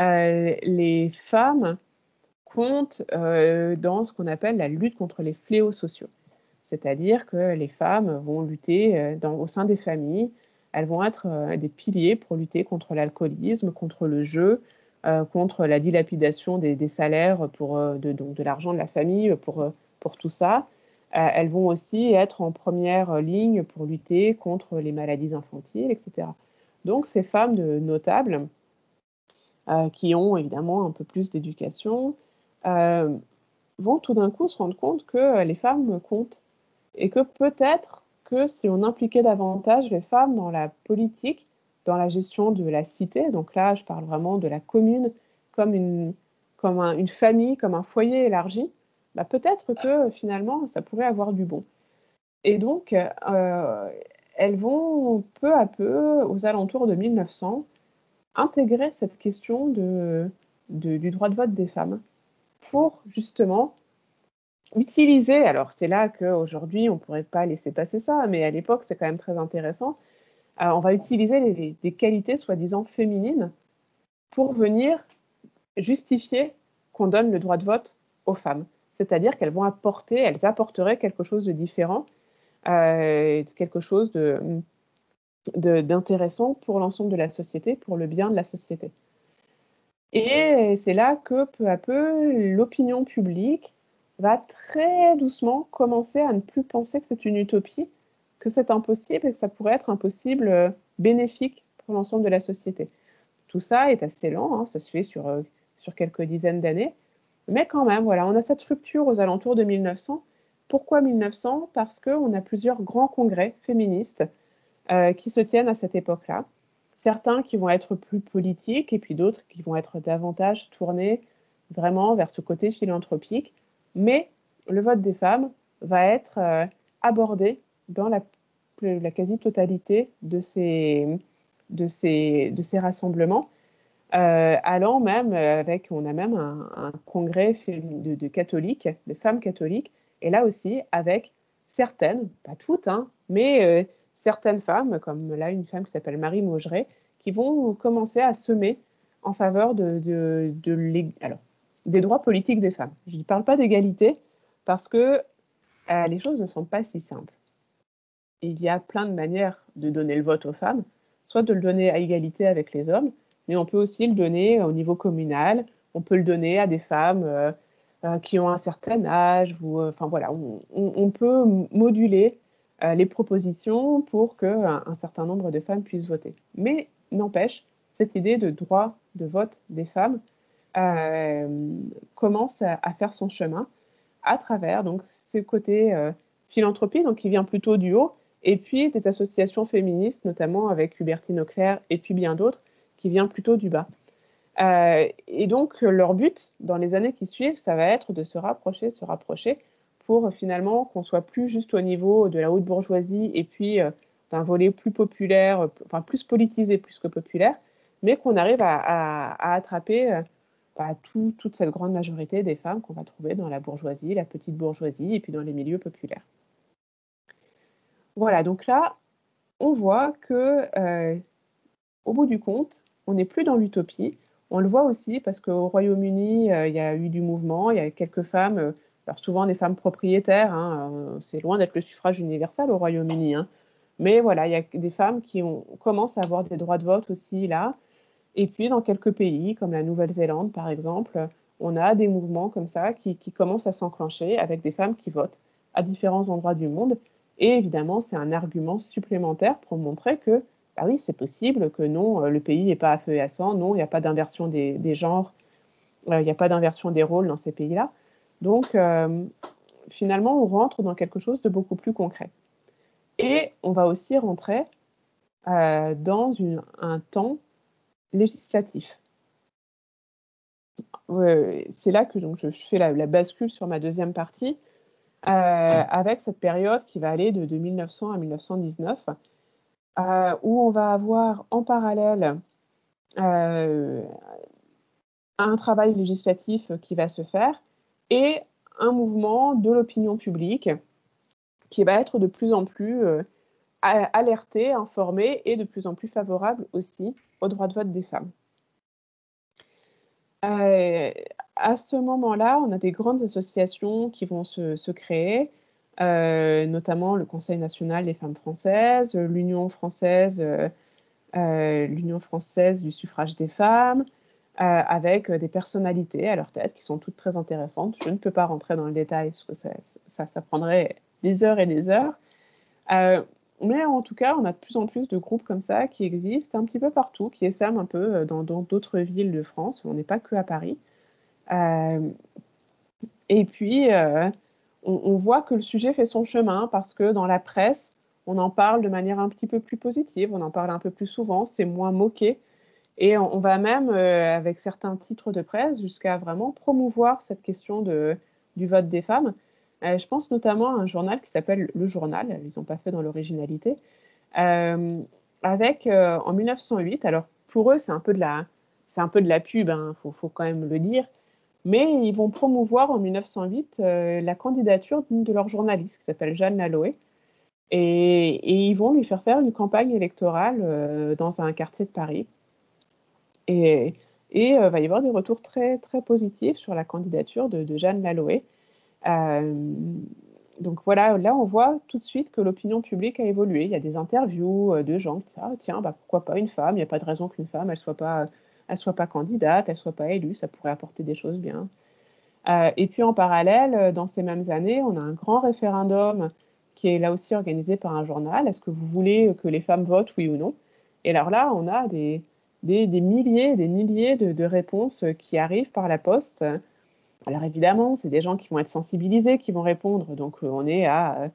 les femmes comptent dans ce qu'on appelle la lutte contre les fléaux sociaux. C'est-à-dire que les femmes vont lutter au sein des familles, elles vont être des piliers pour lutter contre l'alcoolisme, contre le jeu, contre la dilapidation des salaires donc de l'argent de la famille pour tout ça. Elles vont aussi être en première ligne pour lutter contre les maladies infantiles, etc. Donc ces femmes notables, qui ont évidemment un peu plus d'éducation, vont tout d'un coup se rendre compte que les femmes comptent. Et que peut-être que si on impliquait davantage les femmes dans la politique, dans la gestion de la cité, donc là je parle vraiment de la commune comme une famille, comme un foyer élargi, bah peut-être que finalement ça pourrait avoir du bon. Et donc elles vont peu à peu, aux alentours de 1900, intégrer cette question du droit de vote des femmes pour justement utiliser, alors c'est là qu'aujourd'hui on ne pourrait pas laisser passer ça, mais à l'époque c'est quand même très intéressant, on va utiliser des qualités soi-disant féminines pour venir justifier qu'on donne le droit de vote aux femmes. C'est-à-dire qu'elles apporteraient quelque chose de différent, quelque chose d'intéressant pour l'ensemble de la société, pour le bien de la société. Et c'est là que peu à peu l'opinion publique va très doucement commencer à ne plus penser que c'est une utopie, que c'est impossible et que ça pourrait être un possible bénéfique pour l'ensemble de la société. Tout ça est assez lent, hein, ça se fait sur quelques dizaines d'années, mais quand même, voilà, on a cette rupture aux alentours de 1900. Pourquoi 1900? Parce qu'on a plusieurs grands congrès féministes qui se tiennent à cette époque-là. Certains qui vont être plus politiques et puis d'autres qui vont être davantage tournés vraiment vers ce côté philanthropique. Mais le vote des femmes va être abordé dans la quasi-totalité de ces rassemblements. allant même on a même un congrès de catholiques, de femmes catholiques, et là aussi avec certaines, pas toutes, hein, mais certaines femmes, comme là une femme qui s'appelle Marie Maugeret, qui vont commencer à semer en faveur alors, des droits politiques des femmes. Je ne parle pas d'égalité parce que les choses ne sont pas si simples. Il y a plein de manières de donner le vote aux femmes, soit de le donner à égalité avec les hommes, mais on peut aussi le donner au niveau communal, on peut le donner à des femmes qui ont un certain âge, ou, enfin voilà, on peut moduler les propositions pour qu'un certain nombre de femmes puissent voter. Mais n'empêche, cette idée de droit de vote des femmes commence à faire son chemin à travers donc ce côté philanthropie, donc qui vient plutôt du haut, et puis des associations féministes, notamment avec Hubertine Auclair et puis bien d'autres, qui vient plutôt du bas. Et donc leur but dans les années qui suivent, ça va être de se rapprocher, pour finalement qu'on soit plus juste au niveau de la haute bourgeoisie et puis d'un volet plus populaire, enfin plus politisé plus que populaire, mais qu'on arrive à attraper toute cette grande majorité des femmes qu'on va trouver dans la bourgeoisie, la petite bourgeoisie et puis dans les milieux populaires. Voilà, donc là, on voit que au bout du compte, on n'est plus dans l'utopie. On le voit aussi parce qu'au Royaume-Uni, il y a eu du mouvement, il y a quelques femmes, alors souvent des femmes propriétaires, hein, c'est loin d'être le suffrage universel au Royaume-Uni, hein, mais voilà, il y a des femmes qui commencent à avoir des droits de vote aussi là. Et puis dans quelques pays, comme la Nouvelle-Zélande par exemple, on a des mouvements comme ça qui commencent à s'enclencher avec des femmes qui votent à différents endroits du monde. Et évidemment, c'est un argument supplémentaire pour montrer que bah oui, c'est possible, que non, le pays n'est pas à feu et à sang, non, il n'y a pas d'inversion des genres, il n'y a pas d'inversion des rôles dans ces pays-là. Donc, finalement, on rentre dans quelque chose de beaucoup plus concret. Et on va aussi rentrer dans un temps législatif. C'est là que donc, je fais la bascule sur ma deuxième partie, avec cette période qui va aller de 1900 à 1919, où on va avoir en parallèle un travail législatif qui va se faire et un mouvement de l'opinion publique qui va être de plus en plus alerté, informé et de plus en plus favorable aussi au droit de vote des femmes. À ce moment-là, on a des grandes associations qui vont se créer, notamment le Conseil national des femmes françaises, l'Union française du suffrage des femmes, avec des personnalités à leur tête qui sont toutes très intéressantes. Je ne peux pas rentrer dans le détail parce que ça prendrait des heures et des heures. Mais en tout cas, on a de plus en plus de groupes comme ça qui existent un petit peu partout, qui essaiment un peu dans d'autres villes de France. On n'est pas que à Paris. Et puis, on voit que le sujet fait son chemin parce que dans la presse, on en parle de manière un petit peu plus positive, on en parle un peu plus souvent, c'est moins moqué. Et on va même, avec certains titres de presse, jusqu'à vraiment promouvoir cette question du vote des femmes. Je pense notamment à un journal qui s'appelle Le Journal, ils n'ont pas fait dans l'originalité, avec en 1908, alors pour eux c'est un peu de la pub, hein, faut quand même le dire, mais ils vont promouvoir en 1908 la candidature d'une de leurs journalistes qui s'appelle Jeanne Laloé, et ils vont lui faire une campagne électorale dans un quartier de Paris. Et va y avoir des retours très, très positifs sur la candidature de Jeanne Laloé. Donc voilà, là on voit tout de suite que l'opinion publique a évolué. Il y a des interviews de gens qui disent ah, tiens, pourquoi pas une femme? Il n'y a pas de raison qu'une femme elle soit pas candidate, elle soit pas élue, ça pourrait apporter des choses bien. Et puis en parallèle, dans ces mêmes années, on a un grand référendum qui est là aussi organisé par un journal. Est-ce que vous voulez que les femmes votent, oui ou non? Et alors là, on a des milliers de réponses qui arrivent par la poste. Alors évidemment, c'est des gens qui vont être sensibilisés, qui vont répondre. Donc on est à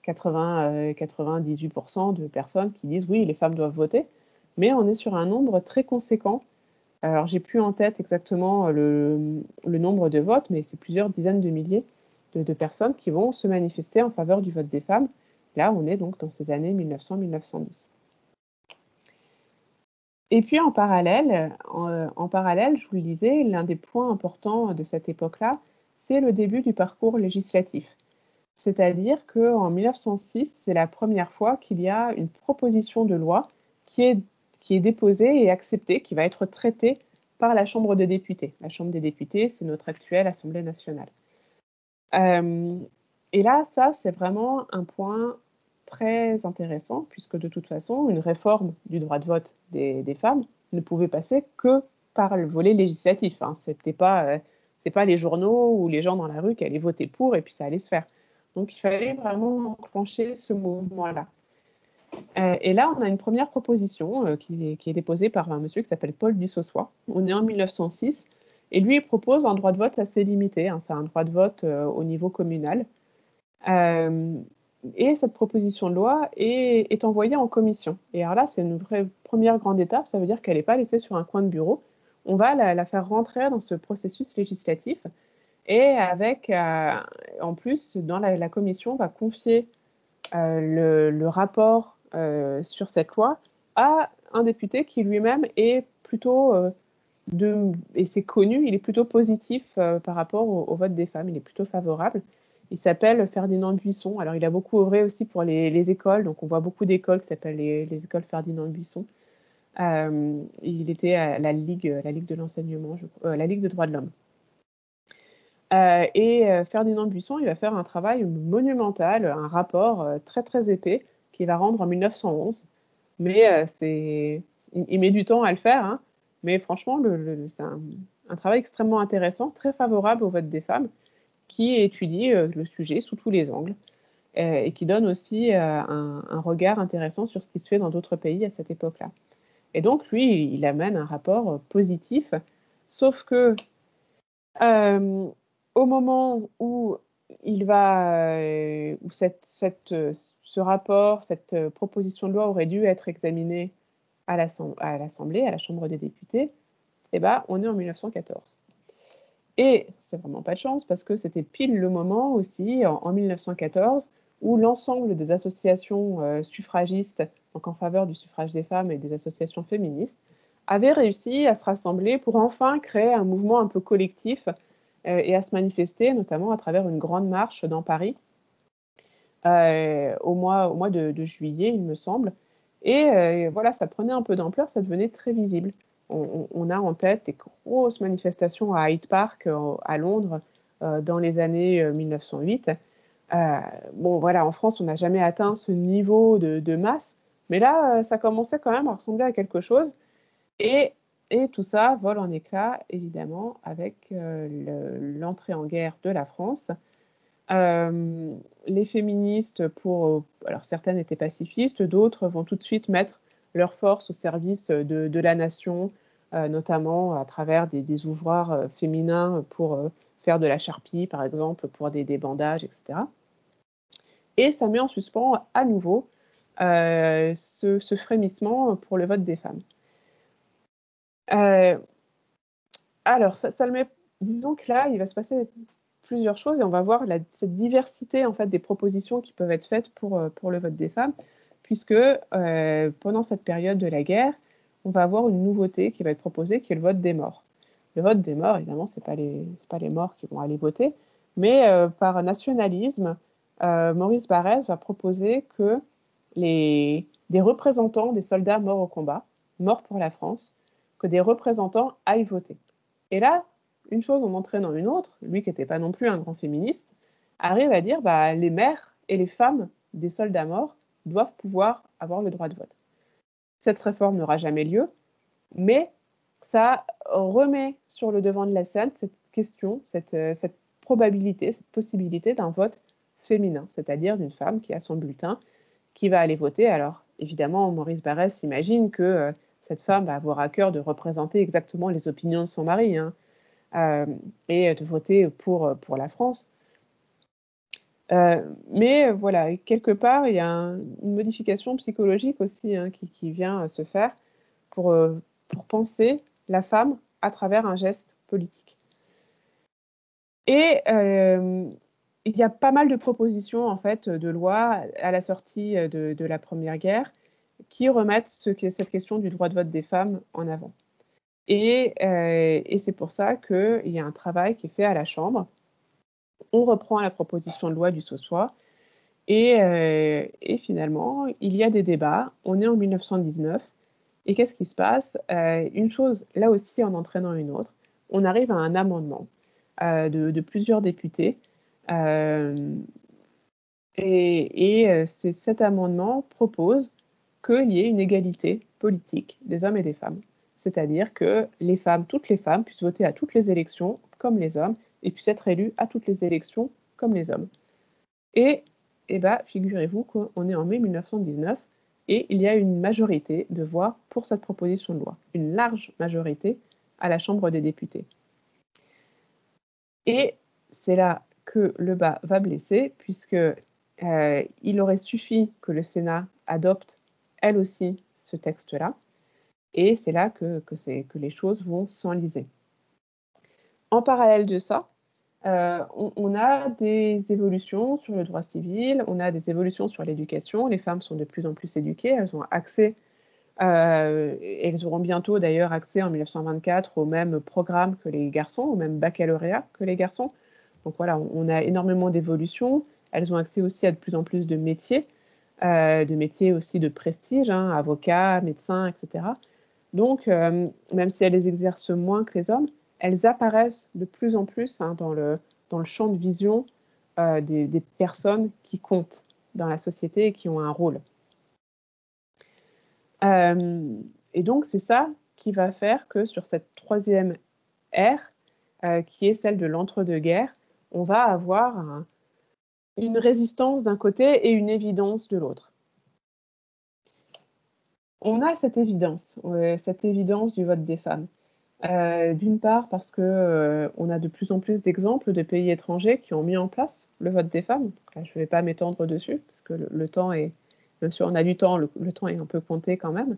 98% de personnes qui disent oui, les femmes doivent voter. Mais on est sur un nombre très conséquent. Alors j'ai plus en tête exactement le nombre de votes, mais c'est plusieurs dizaines de milliers de personnes qui vont se manifester en faveur du vote des femmes. Là, on est donc dans ces années 1900-1910. Et puis en parallèle, je vous le disais, l'un des points importants de cette époque-là, c'est le début du parcours législatif. C'est-à-dire qu'en 1906, c'est la première fois qu'il y a une proposition de loi qui est déposée et acceptée, qui va être traitée par la Chambre des députés. La Chambre des députés, c'est notre actuelle Assemblée nationale. Et là, ça, c'est vraiment un point très intéressant, puisque de toute façon, une réforme du droit de vote des femmes ne pouvait passer que par le volet législatif. Hein. C'est pas les journaux ou les gens dans la rue qui allaient voter pour et puis ça allait se faire. Donc, il fallait vraiment enclencher ce mouvement-là. Et là, on a une première proposition qui est déposée par un monsieur qui s'appelle Paul Dussossois. On est en 1906. Et lui, il propose un droit de vote assez limité. Hein. C'est un droit de vote au niveau communal. Et cette proposition de loi est envoyée en commission. Et alors là, c'est une vraie première grande étape. Ça veut dire qu'elle n'est pas laissée sur un coin de bureau. On va la faire rentrer dans ce processus législatif. Et avec, en plus, dans la commission, on va confier le rapport sur cette loi à un député qui lui-même est plutôt, et c'est connu, il est plutôt positif par rapport au vote des femmes, il est plutôt favorable. Il s'appelle Ferdinand Buisson. Alors, il a beaucoup œuvré aussi pour les écoles, donc on voit beaucoup d'écoles qui s'appellent les écoles Ferdinand Buisson. Il était à la Ligue de l'enseignement, la Ligue des droits de l'homme. Ferdinand Buisson, il va faire un travail monumental, un rapport très très épais qu'il va rendre en 1911. Mais il met du temps à le faire, hein. Mais franchement, c'est un travail extrêmement intéressant, très favorable au vote des femmes, qui étudie le sujet sous tous les angles et qui donne aussi un regard intéressant sur ce qui se fait dans d'autres pays à cette époque-là. Et donc, lui, il amène un rapport positif, sauf que au moment où où ce rapport, cette proposition de loi aurait dû être examinée à l'Assemblée, à la Chambre des députés, eh ben, on est en 1914. Et c'est vraiment pas de chance parce que c'était pile le moment aussi, en 1914, où l'ensemble des associations suffragistes, donc en faveur du suffrage des femmes et des associations féministes, avaient réussi à se rassembler pour enfin créer un mouvement un peu collectif et à se manifester, notamment à travers une grande marche dans Paris, au mois de juillet, il me semble. Et voilà, ça prenait un peu d'ampleur, ça devenait très visible. On a en tête des grosses manifestations à Hyde Park, à Londres, dans les années 1908. Bon, voilà, en France, on n'a jamais atteint ce niveau de masse, mais là, ça commençait quand même à ressembler à quelque chose. Et tout ça vole en éclats, évidemment, avec l'entrée en guerre de la France. Les féministes, alors certaines étaient pacifistes, d'autres vont tout de suite mettre leurs forces au service de la nation, notamment à travers des ouvroirs féminins pour faire de la charpie, par exemple, pour des bandages, etc. Et ça met en suspens à nouveau ce frémissement pour le vote des femmes. Alors, ça le met, disons que là, il va se passer plusieurs choses et on va voir cette diversité en fait des propositions qui peuvent être faites pour le vote des femmes, puisque pendant cette période de la guerre, on va avoir une nouveauté qui va être proposée, qui est le vote des morts. Le vote des morts, évidemment, c'est pas les morts qui vont aller voter, mais par nationalisme, Maurice Barrès va proposer que des représentants des soldats morts au combat, morts pour la France, que des représentants aillent voter. Et là, une chose en entraînant une autre, lui qui n'était pas non plus un grand féministe, arrive à dire les mères et les femmes des soldats morts doivent pouvoir avoir le droit de vote. Cette réforme n'aura jamais lieu, mais ça remet sur le devant de la scène cette question, cette probabilité, cette possibilité d'un vote féminin, c'est-à-dire d'une femme qui a son bulletin, qui va aller voter. Alors, évidemment, Maurice Barrès imagine que cette femme va avoir à cœur de représenter exactement les opinions de son mari, hein, et de voter pour la France. Mais voilà, quelque part, il y a une modification psychologique aussi hein, qui vient se faire pour penser la femme à travers un geste politique. Et il y a pas mal de propositions en fait de loi à la sortie de la Première Guerre. qui remettent cette question du droit de vote des femmes en avant. Et c'est pour ça qu'il y a un travail qui est fait à la Chambre. On reprend la proposition de loi du Saussois et finalement, il y a des débats. On est en 1919 et qu'est-ce qui se passe? Une chose, là aussi, en entraînant une autre, on arrive à un amendement de plusieurs députés cet amendement propose qu'il y ait une égalité politique des hommes et des femmes. C'est-à-dire que les femmes, toutes les femmes, puissent voter à toutes les élections comme les hommes et puissent être élues à toutes les élections comme les hommes. Et figurez-vous qu'on est en mai 1919 et il y a une majorité de voix pour cette proposition de loi, une large majorité à la Chambre des députés. Et c'est là que le bas va blesser, puisque il aurait suffi que le Sénat adopte, elle aussi, ce texte-là, et c'est là que les choses vont s'enliser. En parallèle de ça, on a des évolutions sur le droit civil, on a des évolutions sur l'éducation. Les femmes sont de plus en plus éduquées, elles ont accès, elles auront bientôt d'ailleurs accès en 1924 au même programme que les garçons, au même baccalauréat que les garçons. Donc voilà, on a énormément d'évolutions. Elles ont accès aussi à de plus en plus de métiers aussi de prestige, hein, avocats, médecins, etc. Donc, même si elles les exercent moins que les hommes, elles apparaissent de plus en plus dans le champ de vision des personnes qui comptent dans la société et qui ont un rôle. Et donc, c'est ça qui va faire que sur cette troisième ère, qui est celle de l'entre-deux-guerres, on va avoir une résistance d'un côté et une évidence de l'autre. On a cette évidence du vote des femmes. D'une part parce qu'on a de plus en plus d'exemples de pays étrangers qui ont mis en place le vote des femmes. Donc là, je ne vais pas m'étendre dessus, parce que le temps est, même si on a du temps, le temps est un peu compté quand même.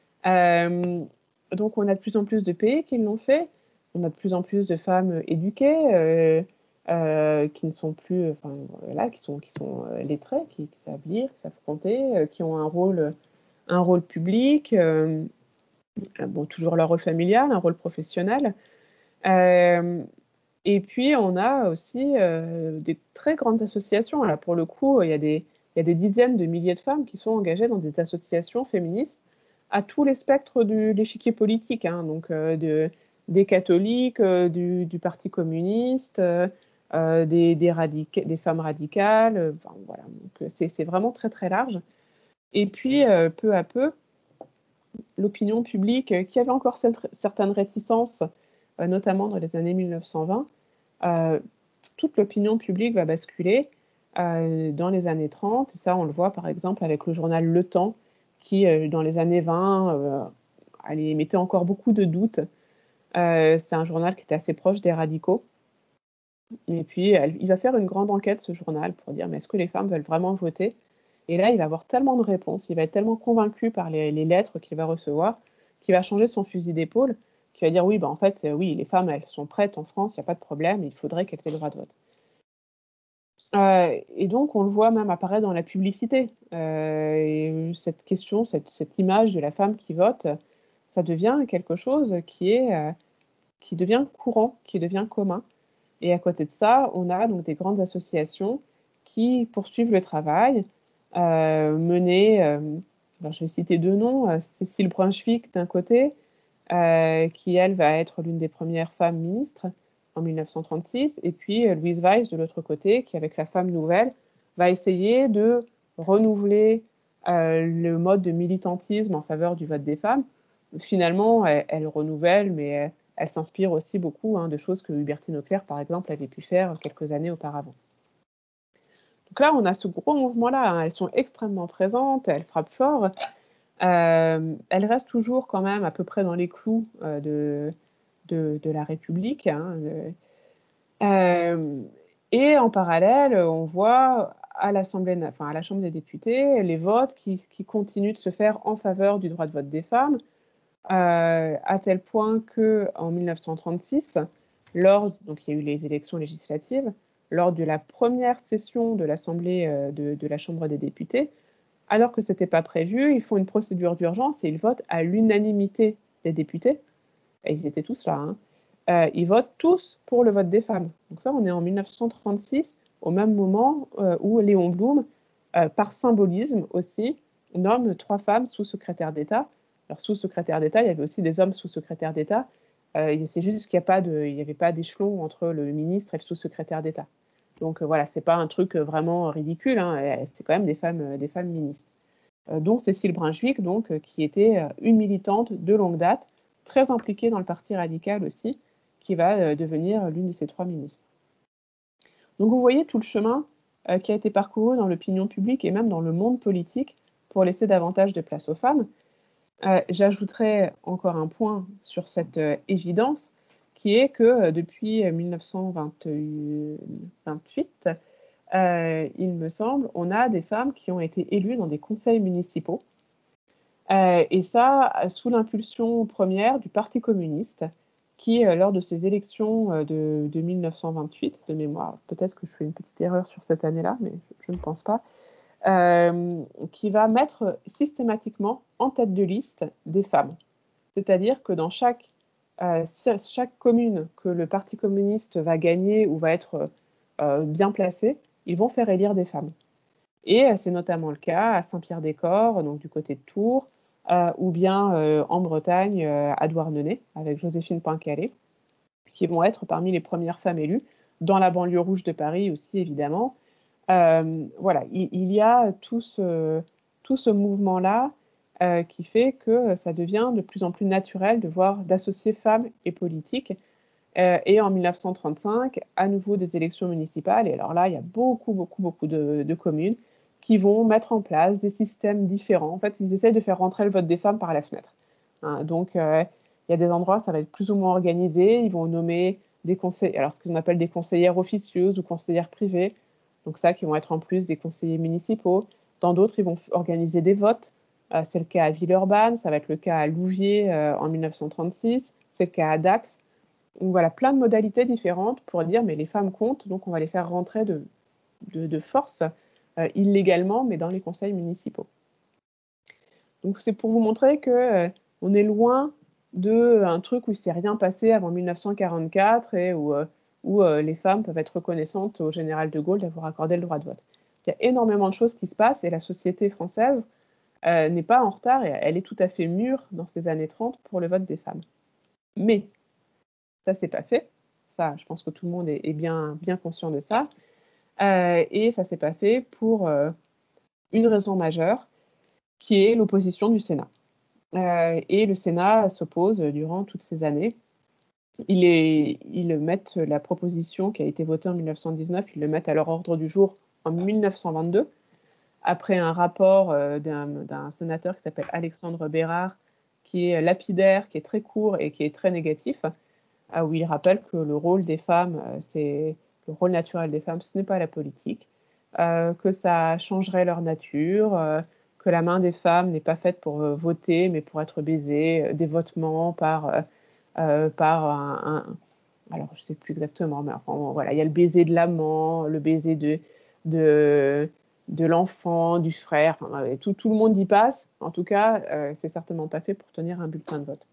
Donc on a de plus en plus de pays qui l'ont fait. On a de plus en plus de femmes éduquées, qui ne sont plus, qui sont lettrées, qui savent lire, qui savent compter, qui ont un rôle public, toujours leur rôle familial, un rôle professionnel. Et puis, on a aussi des très grandes associations. Là, pour le coup, il y a des dizaines de milliers de femmes qui sont engagées dans des associations féministes à tous les spectres de l'échiquier politique, hein, donc des catholiques, du Parti communiste, des femmes radicales. Voilà. Donc, c'est vraiment très, très large. Et puis, peu à peu, l'opinion publique, qui avait encore certaines réticences, notamment dans les années 1920, toute l'opinion publique va basculer dans les années 30. Et ça, on le voit par exemple avec le journal Le Temps, qui, dans les années 20, mettait encore beaucoup de doutes. C'est un journal qui était assez proche des radicaux. Et puis, il va faire une grande enquête, ce journal, pour dire, mais est-ce que les femmes veulent vraiment voter? Et là, il va avoir tellement de réponses, il va être tellement convaincu par les lettres qu'il va recevoir, qu'il va changer son fusil d'épaule, qu'il va dire, oui, en fait, oui, les femmes, elles sont prêtes en France, il n'y a pas de problème, il faudrait qu'elles aient le droit de vote. Et donc, on le voit même apparaître dans la publicité. Et cette question, cette image de la femme qui vote, ça devient quelque chose qui devient courant, qui devient commun. Et à côté de ça, on a donc des grandes associations qui poursuivent le travail mené, alors je vais citer deux noms, Cécile Brunschvicg d'un côté, qui elle va être l'une des premières femmes ministres en 1936, et puis Louise Weiss de l'autre côté, qui avec la Femme nouvelle va essayer de renouveler le mode de militantisme en faveur du vote des femmes. Finalement, elle renouvelle, mais elle s'inspire aussi beaucoup de choses que Hubertine Auclair, par exemple, avait pu faire quelques années auparavant. Donc là, on a ce gros mouvement-là, hein. Elles sont extrêmement présentes, elles frappent fort. Elles restent toujours quand même à peu près dans les clous de la République, hein. Et en parallèle, on voit à la Chambre des députés, les votes qui continuent de se faire en faveur du droit de vote des femmes, à tel point qu'en 1936, donc il y a eu les élections législatives, lors de la première session de l'Assemblée de la Chambre des députés, alors que ce n'était pas prévu, ils font une procédure d'urgence et ils votent à l'unanimité des députés, et ils étaient tous là, hein. Ils votent tous pour le vote des femmes. Donc ça, on est en 1936, au même moment où Léon Blum, par symbolisme aussi, nomme 3 femmes sous-secrétaires d'État. Alors sous-secrétaire d'État, il y avait aussi des hommes sous-secrétaires d'État. C'est juste qu'il n'y avait pas d'échelon entre le ministre et le sous-secrétaire d'État. Donc voilà, c'est pas un truc vraiment ridicule, hein, c'est quand même des femmes ministres. Donc Cécile Brunschwig, donc, qui était une militante de longue date, très impliquée dans le Parti radical aussi, qui va devenir l'une de ces 3 ministres. Donc vous voyez tout le chemin qui a été parcouru dans l'opinion publique et même dans le monde politique pour laisser davantage de place aux femmes. J'ajouterai encore un point sur cette évidence, qui est que depuis 1928, il me semble, on a des femmes qui ont été élues dans des conseils municipaux. Et ça, sous l'impulsion première du Parti communiste, qui, lors de ces élections de 1928, de mémoire, peut-être que je fais une petite erreur sur cette année-là, mais je ne pense pas, qui va mettre systématiquement en tête de liste des femmes. C'est-à-dire que dans chaque commune que le Parti communiste va gagner ou va être bien placé, ils vont faire élire des femmes. Et c'est notamment le cas à Saint-Pierre-des-Corps, donc du côté de Tours, ou bien en Bretagne, à Douarnenez, avec Joséphine Poincaré, qui vont être parmi les premières femmes élues, dans la banlieue rouge de Paris aussi, évidemment. Voilà, il y a tout ce mouvement-là qui fait que ça devient de plus en plus naturel d'associer femmes et politique. Et en 1935, à nouveau des élections municipales. Et alors là, il y a beaucoup de communes qui vont mettre en place des systèmes différents. En fait, ils essayent de faire rentrer le vote des femmes par la fenêtre. Hein, donc, il y a des endroits, ça va être plus ou moins organisé. Ils vont nommer des conseillers, alors ce qu'on appelle des conseillères officieuses ou conseillères privées. Donc ça, qui vont être en plus des conseillers municipaux. Dans d'autres, ils vont organiser des votes. C'est le cas à Villeurbanne, ça va être le cas à Louviers en 1936, c'est le cas à Dax. Donc voilà, plein de modalités différentes pour dire mais les femmes comptent, donc on va les faire rentrer de force, illégalement, mais dans les conseils municipaux. Donc c'est pour vous montrer que on est loin d'un truc où il ne s'est rien passé avant 1944 et où les femmes peuvent être reconnaissantes au général de Gaulle d'avoir accordé le droit de vote. Il y a énormément de choses qui se passent et la société française n'est pas en retard et elle est tout à fait mûre dans ces années 30 pour le vote des femmes. Mais ça, c'est pas fait. Ça, je pense que tout le monde est bien conscient de ça. Et ça s'est pas fait pour une raison majeure, qui est l'opposition du Sénat. Et le Sénat s'oppose durant toutes ces années. Ils mettent la proposition qui a été votée en 1919, ils le mettent à leur ordre du jour en 1922, après un rapport d'un sénateur qui s'appelle Alexandre Bérard, qui est lapidaire, qui est très court et qui est très négatif, où il rappelle que le rôle des femmes, c'est le rôle naturel des femmes, ce n'est pas la politique, que ça changerait leur nature, que la main des femmes n'est pas faite pour voter, mais pour être baisée, des votements par alors je ne sais plus exactement, mais enfin, voilà, il y a le baiser de l'amant, le baiser de l'enfant, du frère, enfin, tout le monde y passe. En tout cas, c'est certainement pas fait pour tenir un bulletin de vote.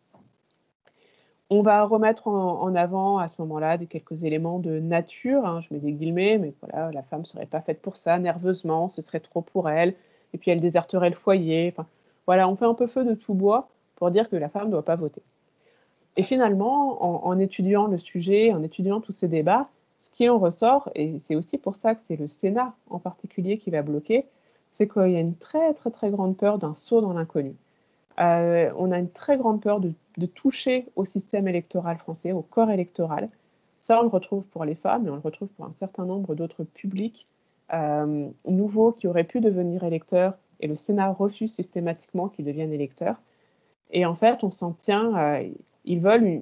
On va remettre en avant à ce moment-là quelques éléments de nature, hein, je mets des guillemets, mais voilà, la femme ne serait pas faite pour ça, nerveusement, ce serait trop pour elle, et puis elle déserterait le foyer. Enfin, voilà, on fait un peu feu de tout bois pour dire que la femme ne doit pas voter. Et finalement, en étudiant le sujet, en étudiant tous ces débats, ce qui en ressort, et c'est aussi pour ça que c'est le Sénat en particulier qui va bloquer, c'est qu'il y a une très grande peur d'un saut dans l'inconnu. On a une très grande peur de toucher au système électoral français, au corps électoral. Ça, on le retrouve pour les femmes, et on le retrouve pour un certain nombre d'autres publics nouveaux qui auraient pu devenir électeurs, et le Sénat refuse systématiquement qu'ils deviennent électeurs. Et en fait, on s'en tient, ils veulent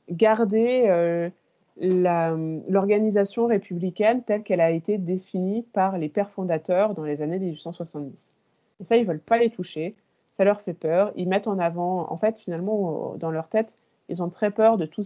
garder l'organisation républicaine telle qu'elle a été définie par les pères fondateurs dans les années 1870. Et ça, ils ne veulent pas les toucher. Ça leur fait peur. Ils mettent en avant, en fait, finalement, dans leur tête, ils ont très peur de tous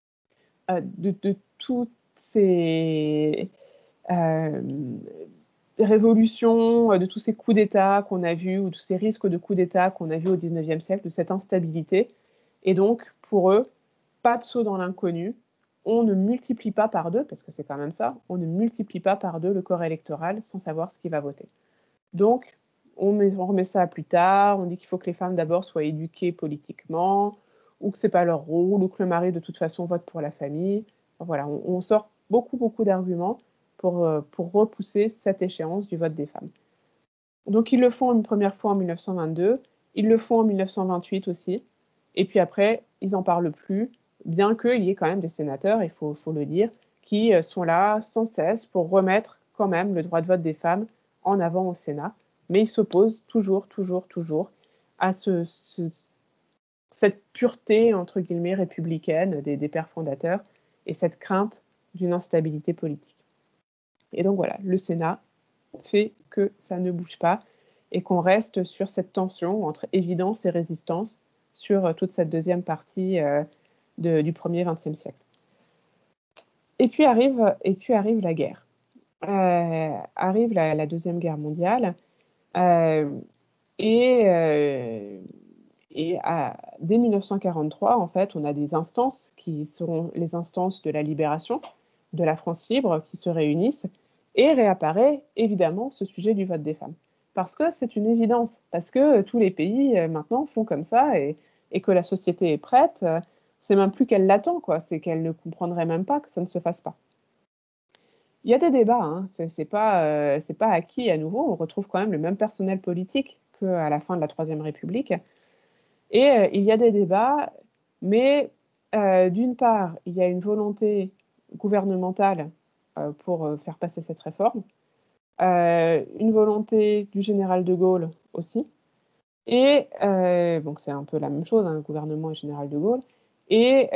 ces révolutions, de tous ces coups d'État qu'on a vus, ou tous ces risques de coups d'État qu'on a vus au XIXe siècle, de cette instabilité. Et donc, pour eux, pas de saut dans l'inconnu. On ne multiplie pas par deux, parce que c'est quand même ça, on ne multiplie pas par deux le corps électoral sans savoir ce qui va voter. Donc, on remet ça à plus tard, on dit qu'il faut que les femmes d'abord soient éduquées politiquement, ou que c'est pas leur rôle, ou que le mari de toute façon vote pour la famille. Enfin, voilà, on sort beaucoup d'arguments pour repousser cette échéance du vote des femmes. Donc ils le font une première fois en 1922, ils le font en 1928 aussi, et puis après, ils n'en parlent plus, bien qu'il y ait quand même des sénateurs, il faut le dire, qui sont là sans cesse pour remettre quand même le droit de vote des femmes en avant au Sénat, mais ils s'opposent toujours à cette pureté, entre guillemets, républicaine des pères fondateurs et cette crainte d'une instabilité politique. Et donc voilà, le Sénat fait que ça ne bouge pas et qu'on reste sur cette tension entre évidence et résistance sur toute cette deuxième partie du premier XXe siècle. Et puis arrive la guerre. Arrive la Deuxième Guerre mondiale dès 1943, en fait, on a des instances qui seront les instances de la libération, de la France libre, qui se réunissent, et réapparaît évidemment ce sujet du vote des femmes. Parce que c'est une évidence, parce que tous les pays maintenant font comme ça, et que la société est prête, c'est même plus qu'elle l'attend, quoi, c'est qu'elle ne comprendrait même pas que ça ne se fasse pas. Il y a des débats, hein. C'est pas acquis à nouveau, on retrouve quand même le même personnel politique qu'à la fin de la Troisième République. Et il y a des débats, mais d'une part, il y a une volonté gouvernementale pour faire passer cette réforme, une volonté du général de Gaulle aussi, et donc c'est un peu la même chose, hein, le gouvernement et le général de Gaulle, et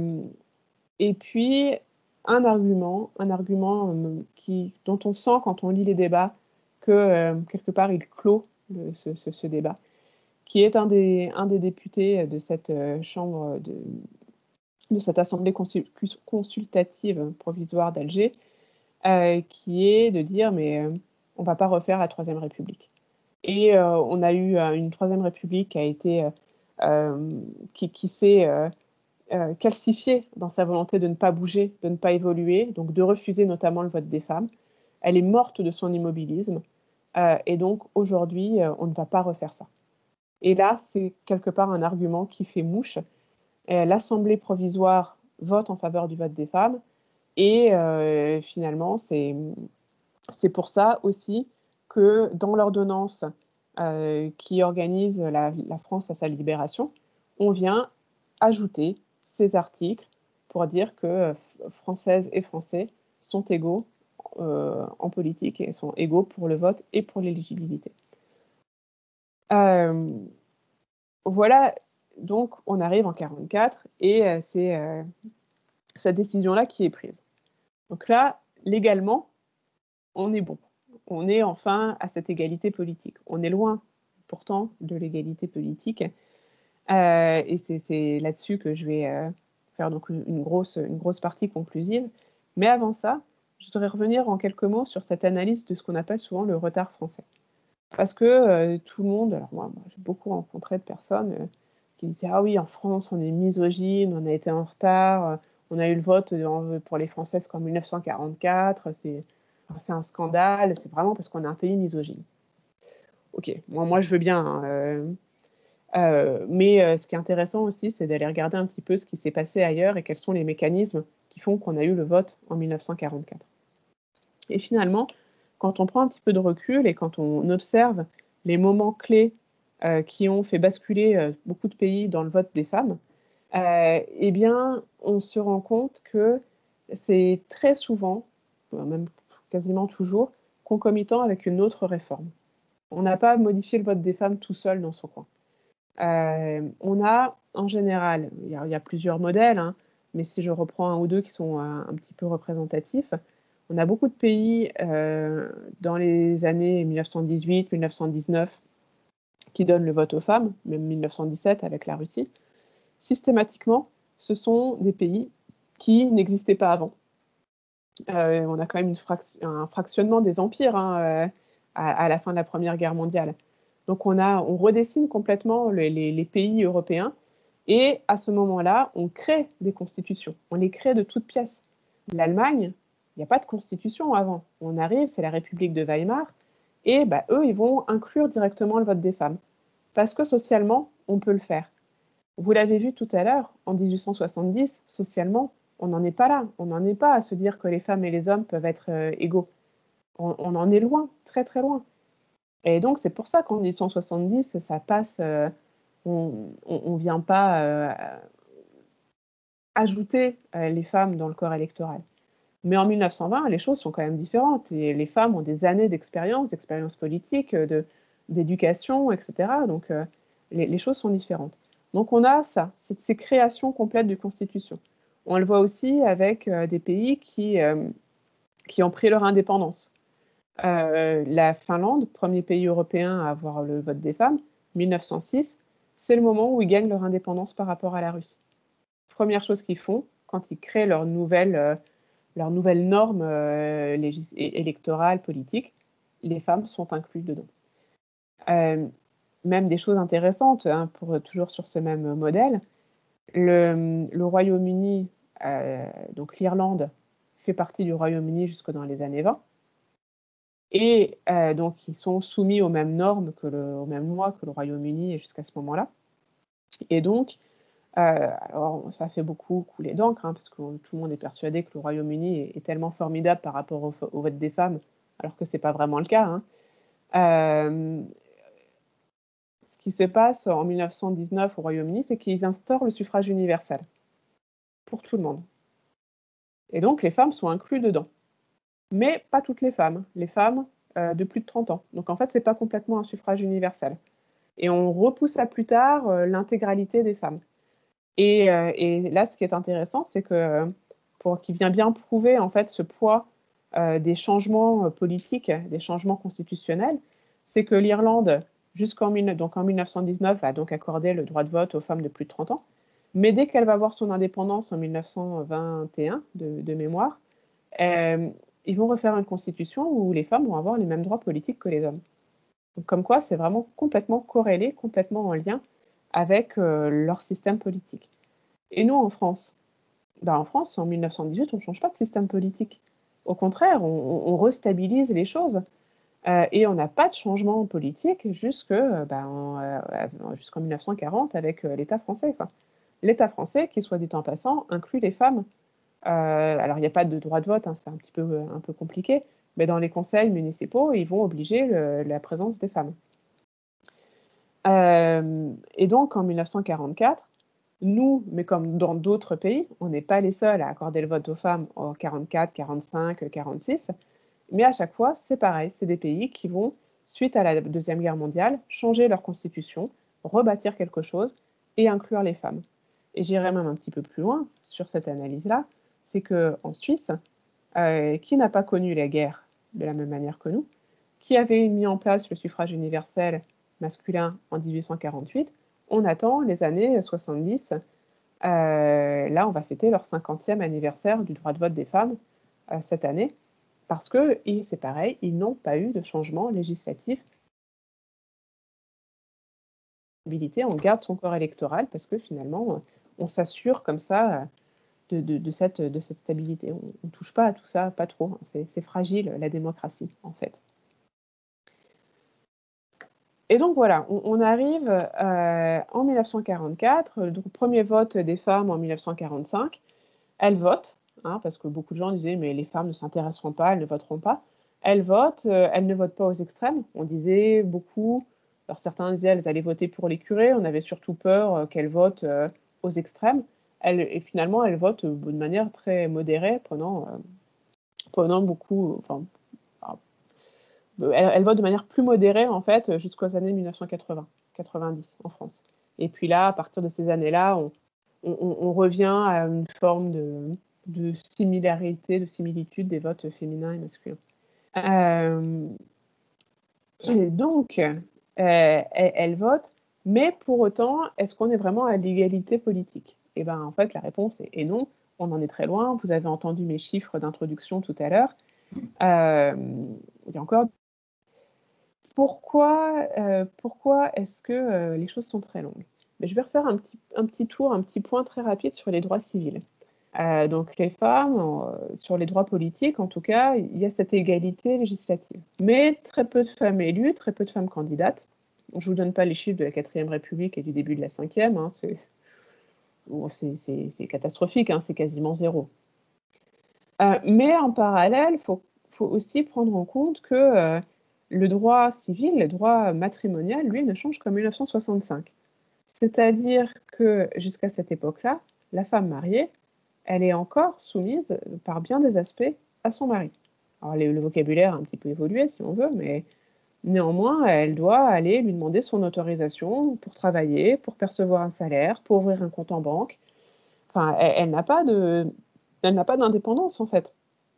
puis un argument dont on sent quand on lit les débats que quelque part il clôt ce débat, qui est un des députés de cette chambre, de cette assemblée consultative provisoire d'Alger, qui est de dire mais on ne va pas refaire la Troisième République. Et on a eu une Troisième République qui a été qui s'est calcifiée dans sa volonté de ne pas bouger, de ne pas évoluer, donc de refuser notamment le vote des femmes. Elle est morte de son immobilisme, et donc aujourd'hui on ne va pas refaire ça. Et là, c'est quelque part un argument qui fait mouche. L'Assemblée provisoire vote en faveur du vote des femmes. Et finalement, c'est pour ça aussi que dans l'ordonnance qui organise la France à sa libération, on vient ajouter ces articles pour dire que Françaises et Français sont égaux en politique et sont égaux pour le vote et pour l'éligibilité. Voilà, donc on arrive en 1944 et c'est cette décision-là qui est prise. Donc là, légalement, on est bon. On est enfin à cette égalité politique. On est loin, pourtant, de l'égalité politique. Et c'est là-dessus que je vais faire donc une grosse partie conclusive. Mais avant ça, je voudrais revenir en quelques mots sur cette analyse de ce qu'on appelle souvent le retard français. Parce que tout le monde, alors moi j'ai beaucoup rencontré de personnes qui disaient « Ah oui, en France, on est misogyne, on a été en retard, on a eu le vote pour les Françaises qu'en 1944, c'est un scandale, c'est vraiment parce qu'on est un pays misogyne. » Ok, moi je veux bien, hein, mais ce qui est intéressant aussi, c'est d'aller regarder un petit peu ce qui s'est passé ailleurs et quels sont les mécanismes qui font qu'on a eu le vote en 1944. Et finalement, quand on prend un petit peu de recul et quand on observe les moments clés qui ont fait basculer beaucoup de pays dans le vote des femmes, eh bien, on se rend compte que c'est très souvent, même quasiment toujours, concomitant avec une autre réforme. On n'a pas modifié le vote des femmes tout seul dans son coin. On a, en général, il y a plusieurs modèles, hein, mais si je reprends un ou deux qui sont un petit peu représentatifs, on a beaucoup de pays dans les années 1918, 1919 qui donnent le vote aux femmes, même 1917 avec la Russie. Systématiquement, ce sont des pays qui n'existaient pas avant. On a quand même un fractionnement des empires hein, à la fin de la Première Guerre mondiale. Donc on redessine complètement les pays européens et à ce moment-là, on crée des constitutions. On les crée de toutes pièces. L'Allemagne, il n'y a pas de constitution avant. On arrive, c'est la République de Weimar, et eux, ils vont inclure directement le vote des femmes. Parce que socialement, on peut le faire. Vous l'avez vu tout à l'heure, en 1870, socialement, on n'en est pas là. On n'en est pas à se dire que les femmes et les hommes peuvent être égaux. On en est loin, très très loin. Et donc, c'est pour ça qu'en 1870, ça passe, on ne vient pas ajouter les femmes dans le corps électoral. Mais en 1920, les choses sont quand même différentes. Et les femmes ont des années d'expérience politique, d'éducation, etc. Donc, les choses sont différentes. Donc, on a ça, ces créations complètes de constitution. On le voit aussi avec des pays qui ont pris leur indépendance. La Finlande, premier pays européen à avoir le vote des femmes, 1906, c'est le moment où ils gagnent leur indépendance par rapport à la Russie. Première chose qu'ils font, quand ils créent leur nouvelle norme électorale, politique, les femmes sont incluses dedans. Même des choses intéressantes, hein, toujours sur ce même modèle, le Royaume-Uni, donc l'Irlande, fait partie du Royaume-Uni jusque dans les années 20. Et donc, ils sont soumis aux mêmes normes, aux mêmes lois que le Royaume-Uni jusqu'à ce moment-là. Et donc, alors ça fait beaucoup couler d'encre, hein, parce que tout le monde est persuadé que le Royaume-Uni est tellement formidable par rapport au vote des femmes, alors que ce n'est pas vraiment le cas. Hein. Ce qui se passe en 1919 au Royaume-Uni, c'est qu'ils instaurent le suffrage universel pour tout le monde. Et donc, les femmes sont incluses dedans. Mais pas toutes les femmes de plus de 30 ans. Donc en fait, ce n'est pas complètement un suffrage universel. Et on repousse à plus tard l'intégralité des femmes. Et là, ce qui est intéressant, c'est que qui vient bien prouver en fait ce poids des changements politiques, des changements constitutionnels, c'est que l'Irlande, en 1919, a donc accordé le droit de vote aux femmes de plus de 30 ans. Mais dès qu'elle va avoir son indépendance en 1921, de mémoire, ils vont refaire une constitution où les femmes vont avoir les mêmes droits politiques que les hommes. Donc, comme quoi, c'est vraiment complètement corrélé, complètement en lien avec leur système politique. Et nous, en France, en 1918, on ne change pas de système politique. Au contraire, on restabilise les choses et on n'a pas de changement politique jusqu'en 1940 avec l'État français. L'État français, qui, soit dit en passant, inclut les femmes. Alors, il n'y a pas de droit de vote, hein, c'est un peu compliqué, mais dans les conseils municipaux, ils vont obliger la présence des femmes. Et donc, en 1944, nous, mais comme dans d'autres pays, on n'est pas les seuls à accorder le vote aux femmes en 44, 45, 46, mais à chaque fois, c'est pareil, c'est des pays qui vont, suite à la Deuxième Guerre mondiale, changer leur constitution, rebâtir quelque chose et inclure les femmes. Et j'irai même un petit peu plus loin sur cette analyse-là, c'est qu'en Suisse, qui n'a pas connu la guerre de la même manière que nous, qui avait mis en place le suffrage universel masculin en 1848, on attend les années 70. Là, on va fêter leur 50e anniversaire du droit de vote des femmes cette année, parce que, c'est pareil, ils n'ont pas eu de changement législatif. On garde son corps électoral parce que finalement, on s'assure comme ça de cette stabilité. On ne touche pas à tout ça, pas trop. C'est fragile, la démocratie, en fait. Et donc voilà, on arrive en 1944, donc premier vote des femmes en 1945. Elles votent, hein, parce que beaucoup de gens disaient « mais les femmes ne s'intéresseront pas, elles ne voteront pas ». Elles votent, elles ne votent pas aux extrêmes. On disait beaucoup, alors certains disaient qu'elles allaient voter pour les curés, on avait surtout peur qu'elles votent aux extrêmes. Et finalement, elles votent de manière très modérée, prenant beaucoup... Enfin, elle vote de manière plus modérée, en fait, jusqu'aux années 1980-90 en France. Et puis là, à partir de ces années-là, on revient à une forme de similarité, de similitude des votes féminins et masculins. Et donc, elle vote, mais pour autant, est-ce qu'on est vraiment à l'égalité politique? Eh bien, en fait, la réponse est non. on en est très loin. Vous avez entendu mes chiffres d'introduction tout à l'heure. Il y a encore... Pourquoi est-ce que les choses sont très longues? Mais je vais refaire un petit tour, un petit point très rapide sur les droits civils. Donc les femmes, sur les droits politiques, en tout cas, il y a cette égalité législative. Mais très peu de femmes élues, très peu de femmes candidates. Je ne vous donne pas les chiffres de la 4e République et du début de la 5e, hein, c'est catastrophique, hein, c'est quasiment zéro. Mais en parallèle, il faut aussi prendre en compte que le droit civil, le droit matrimonial, lui, ne change qu'en 1965. C'est-à-dire que jusqu'à cette époque-là, la femme mariée, elle est encore soumise par bien des aspects à son mari. Alors le vocabulaire a un petit peu évolué, si on veut, mais néanmoins, elle doit aller lui demander son autorisation pour travailler, pour percevoir un salaire, pour ouvrir un compte en banque. Enfin, elle n'a pas d'indépendance, en fait.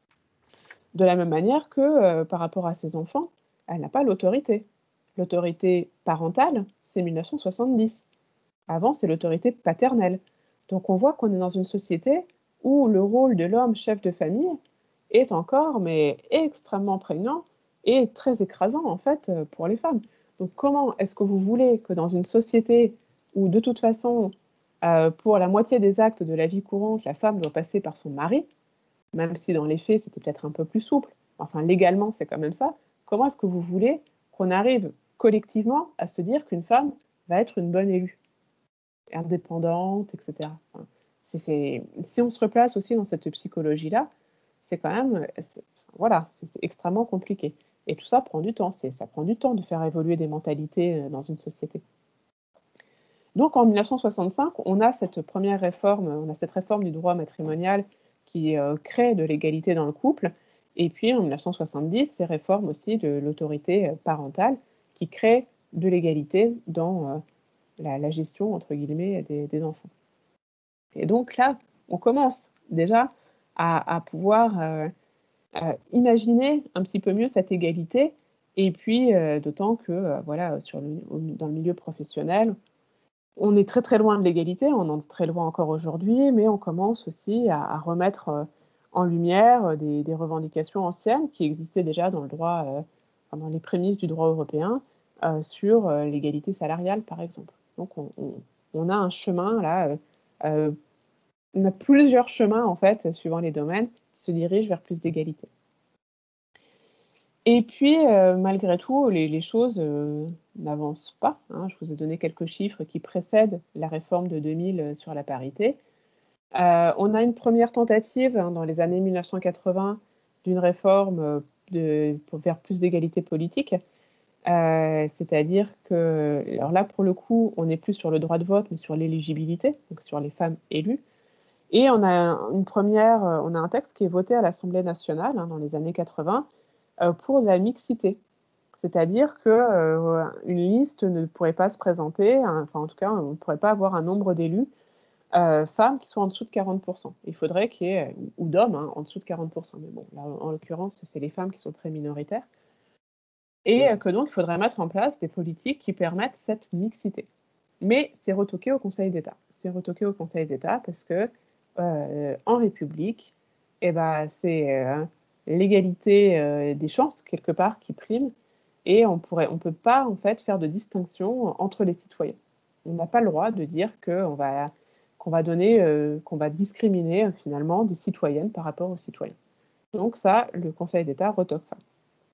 De la même manière que par rapport à ses enfants, elle n'a pas l'autorité. L'autorité parentale, c'est 1970. Avant, c'est l'autorité paternelle. Donc on voit qu'on est dans une société où le rôle de l'homme chef de famille est encore mais extrêmement prégnant et très écrasant en fait pour les femmes. Donc comment est-ce que vous voulez que dans une société où de toute façon pour la moitié des actes de la vie courante, la femme doit passer par son mari, même si dans les faits c'était peut-être un peu plus souple, enfin légalement c'est quand même ça, comment est-ce que vous voulez qu'on arrive collectivement à se dire qu'une femme va être une bonne élue, indépendante, etc. Enfin, si on se replace aussi dans cette psychologie-là, c'est quand même, voilà, c'est extrêmement compliqué. Et tout ça prend du temps, ça prend du temps de faire évoluer des mentalités dans une société. Donc en 1965, on a cette première réforme, on a cette réforme du droit matrimonial qui crée de l'égalité dans le couple, et puis en 1970, ces réformes aussi de l'autorité parentale qui crée de l'égalité dans la gestion, entre guillemets, des enfants. Et donc là, on commence déjà à pouvoir imaginer un petit peu mieux cette égalité, et puis d'autant que voilà, dans le milieu professionnel, on est très très loin de l'égalité, on en est très loin encore aujourd'hui, mais on commence aussi à remettre en lumière des revendications anciennes qui existaient déjà dans le droit, dans les prémices du droit européen, sur l'égalité salariale par exemple. Donc on a un chemin là, on a plusieurs chemins en fait, suivant les domaines, qui se dirigent vers plus d'égalité. Et puis, malgré tout, les choses n'avancent pas, hein. Je vous ai donné quelques chiffres qui précèdent la réforme de 2000 sur la parité. On a une première tentative hein, dans les années 1980 d'une réforme vers plus d'égalité politique. C'est-à-dire que, alors là, pour le coup, on n'est plus sur le droit de vote, mais sur l'éligibilité, donc sur les femmes élues. Et on a on a un texte qui est voté à l'Assemblée nationale hein, dans les années 80 pour la mixité. C'est-à-dire qu'une liste ne pourrait pas se présenter, hein, enfin en tout cas, on ne pourrait pas avoir un nombre d'élus femmes qui soient en dessous de 40%. Il faudrait qu'il y ait, ou d'hommes, hein, en dessous de 40%. Mais bon, là, en l'occurrence, c'est les femmes qui sont très minoritaires. Et que donc, il faudrait mettre en place des politiques qui permettent cette mixité. Mais c'est retoqué au Conseil d'État. C'est retoqué au Conseil d'État parce que en République, eh ben, c'est l'égalité des chances, quelque part, qui prime. Et on peut pas, en fait, faire de distinction entre les citoyens. On n'a pas le droit de dire qu'on va discriminer finalement des citoyennes par rapport aux citoyens. Donc ça, le Conseil d'État retoque ça.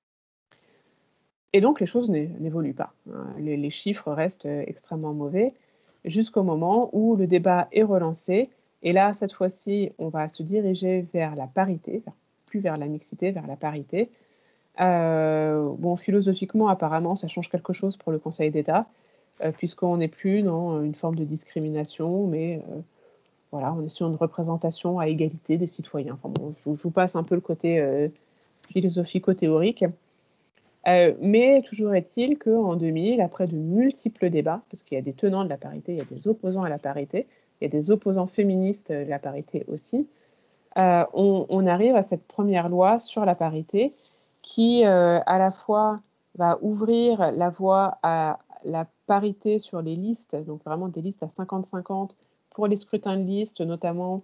Et donc les choses n'évoluent pas. Les chiffres restent extrêmement mauvais jusqu'au moment où le débat est relancé. Et là, cette fois-ci, on va se diriger vers la parité, plus vers la mixité, vers la parité. Bon, philosophiquement, apparemment, ça change quelque chose pour le Conseil d'État, puisqu'on n'est plus dans une forme de discrimination, mais voilà, on est sur une représentation à égalité des citoyens. Enfin, bon, je vous passe un peu le côté philosophico-théorique. Mais toujours est-il qu'en 2000, après de multiples débats, parce qu'il y a des tenants de la parité, il y a des opposants à la parité, il y a des opposants féministes de la parité aussi, on arrive à cette première loi sur la parité qui, à la fois, va ouvrir la voie à la parité sur les listes, donc vraiment des listes à 50-50 pour les scrutins de liste, notamment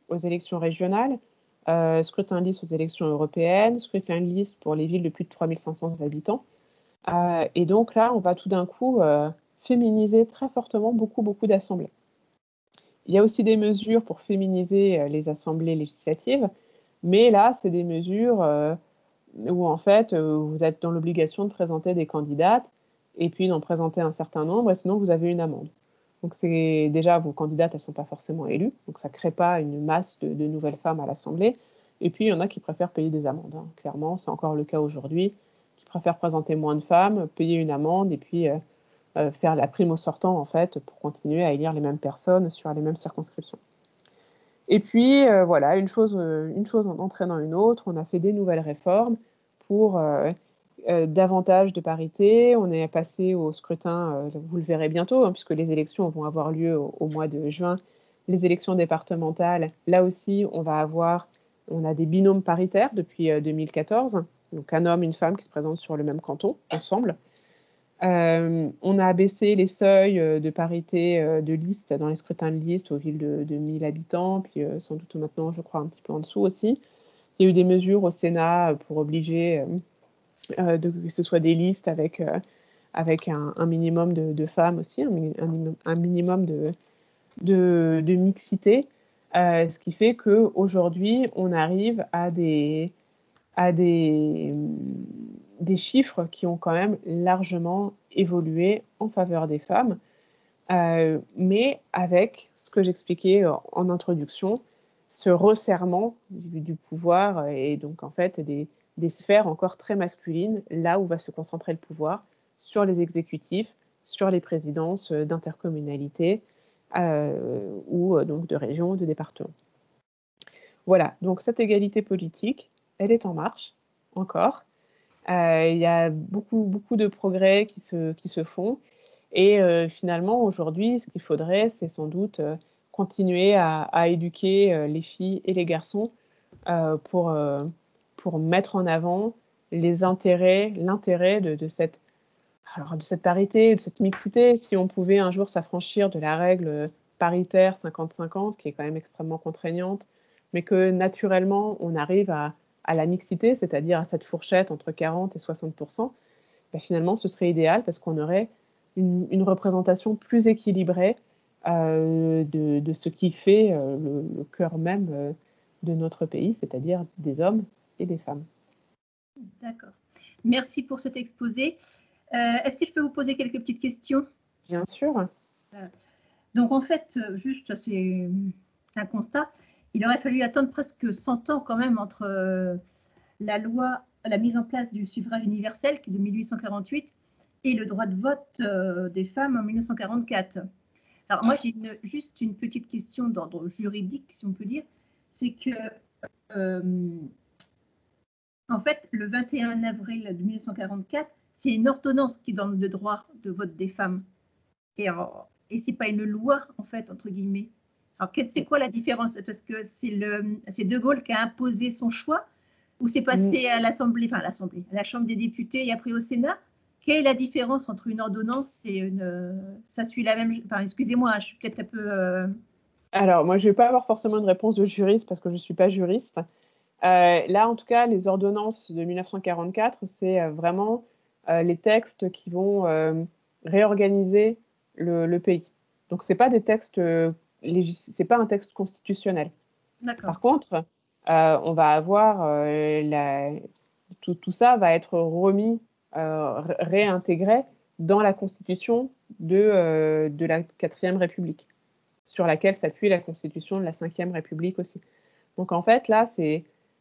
aux élections régionales, scrutin de liste aux élections européennes, scrutin de liste pour les villes de plus de 3500 habitants. Et donc là, on va tout d'un coup féminiser très fortement beaucoup d'assemblées. Il y a aussi des mesures pour féminiser les assemblées législatives, mais là, c'est des mesures où en fait, vous êtes dans l'obligation de présenter des candidates et puis d'en présenter un certain nombre, et sinon vous avez une amende. Donc c'est déjà, vos candidates, elles ne sont pas forcément élues, donc ça ne crée pas une masse de nouvelles femmes à l'Assemblée. Et puis il y en a qui préfèrent payer des amendes, hein. Clairement, c'est encore le cas aujourd'hui, qui préfèrent présenter moins de femmes, payer une amende et puis faire la prime au sortant, en fait, pour continuer à élire les mêmes personnes sur les mêmes circonscriptions. Et puis, voilà, une chose en entraînant une autre, on a fait des nouvelles réformes pour davantage de parité. On est passé au scrutin, vous le verrez bientôt, hein, puisque les élections vont avoir lieu au mois de juin. Les élections départementales, là aussi, on a des binômes paritaires depuis 2014, donc un homme, une femme qui se présentent sur le même canton, ensemble. On a abaissé les seuils de parité de liste dans les scrutins de liste aux villes de 1000 habitants, puis sans doute maintenant, je crois, un petit peu en dessous aussi. Il y a eu des mesures au Sénat pour obliger que ce soit des listes avec un minimum de femmes aussi, un minimum de mixité, ce qui fait qu'aujourd'hui, on arrive à des chiffres qui ont quand même largement évolué en faveur des femmes, mais avec ce que j'expliquais en introduction, ce resserrement du pouvoir et donc en fait des sphères encore très masculines, là où va se concentrer le pouvoir, sur les exécutifs, sur les présidences d'intercommunalités ou donc de régions ou de départements. Voilà, donc cette égalité politique, elle est en marche, encore. Il y a beaucoup de progrès qui se font. Et finalement, aujourd'hui, ce qu'il faudrait, c'est sans doute continuer à éduquer les filles et les garçons pour mettre en avant l'intérêt de cette parité, de cette mixité. Si on pouvait un jour s'affranchir de la règle paritaire 50-50, qui est quand même extrêmement contraignante, mais que naturellement, on arrive à la mixité, c'est-à-dire à cette fourchette entre 40 et 60%, ben finalement, ce serait idéal parce qu'on aurait une représentation plus équilibrée de ce qui fait le cœur même de notre pays, c'est-à-dire des hommes et des femmes. D'accord. Merci pour cet exposé. Est-ce que je peux vous poser quelques petites questions? Bien sûr. Donc, en fait, juste, c'est un constat. Il aurait fallu attendre presque 100 ans quand même entre la mise en place du suffrage universel, qui est de 1848, et le droit de vote des femmes en 1944. Alors, moi, j'ai juste une petite question d'ordre juridique, si on peut dire. C'est que, en fait, le 21 avril 1944, c'est une ordonnance qui donne le droit de vote des femmes. Et ce n'est pas une loi, en fait, entre guillemets. Alors, c'est quoi la différence? Parce que c'est De Gaulle qui a imposé son choix, ou c'est passé à l'Assemblée, à la Chambre des députés et après au Sénat? Quelle est la différence entre une ordonnance et une... Ça suit la même... Enfin, excusez-moi, je suis peut-être un peu... Alors, moi, je ne vais pas avoir forcément une réponse de juriste parce que je ne suis pas juriste. Là, en tout cas, les ordonnances de 1944, c'est vraiment les textes qui vont réorganiser le pays. Donc, ce n'est pas des textes, c'est pas un texte constitutionnel. Par contre, on va avoir tout ça va être remis, réintégré dans la Constitution de la 4e République, sur laquelle s'appuie la Constitution de la 5e République aussi. Donc en fait, là, c'est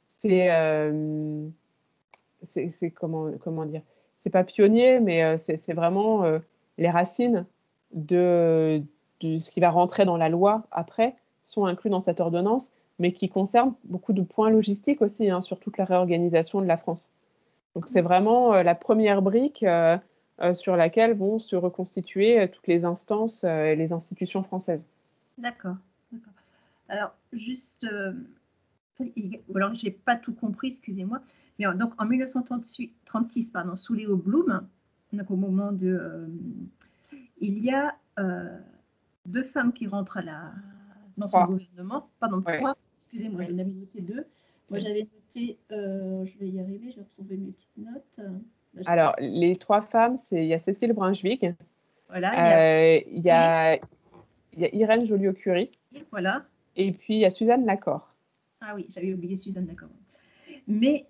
comment dire, c'est pas pionnier, mais c'est vraiment les racines de ce qui va rentrer dans la loi après sont inclus dans cette ordonnance, mais qui concerne beaucoup de points logistiques aussi, hein, sur toute la réorganisation de la France. Donc c'est vraiment la première brique sur laquelle vont se reconstituer toutes les instances et les institutions françaises. D'accord. Alors, juste... ou alors je n'ai pas tout compris, excusez-moi. Mais donc en 1936, sous Léo Blum, donc au moment de... il y a 2 femmes qui rentrent dans son gouvernement, pardon, 3. Excusez-moi, j'en avais noté deux. Moi, j'avais noté, je vais y arriver, je vais retrouver mes petites notes. Alors, les 3 femmes, il y a Cécile Brunswick, Voilà, il y a il y a Irène Joliot-Curie, voilà. et puis il y a Suzanne Lacorre. Ah oui, j'avais oublié Suzanne, d'accord. Mais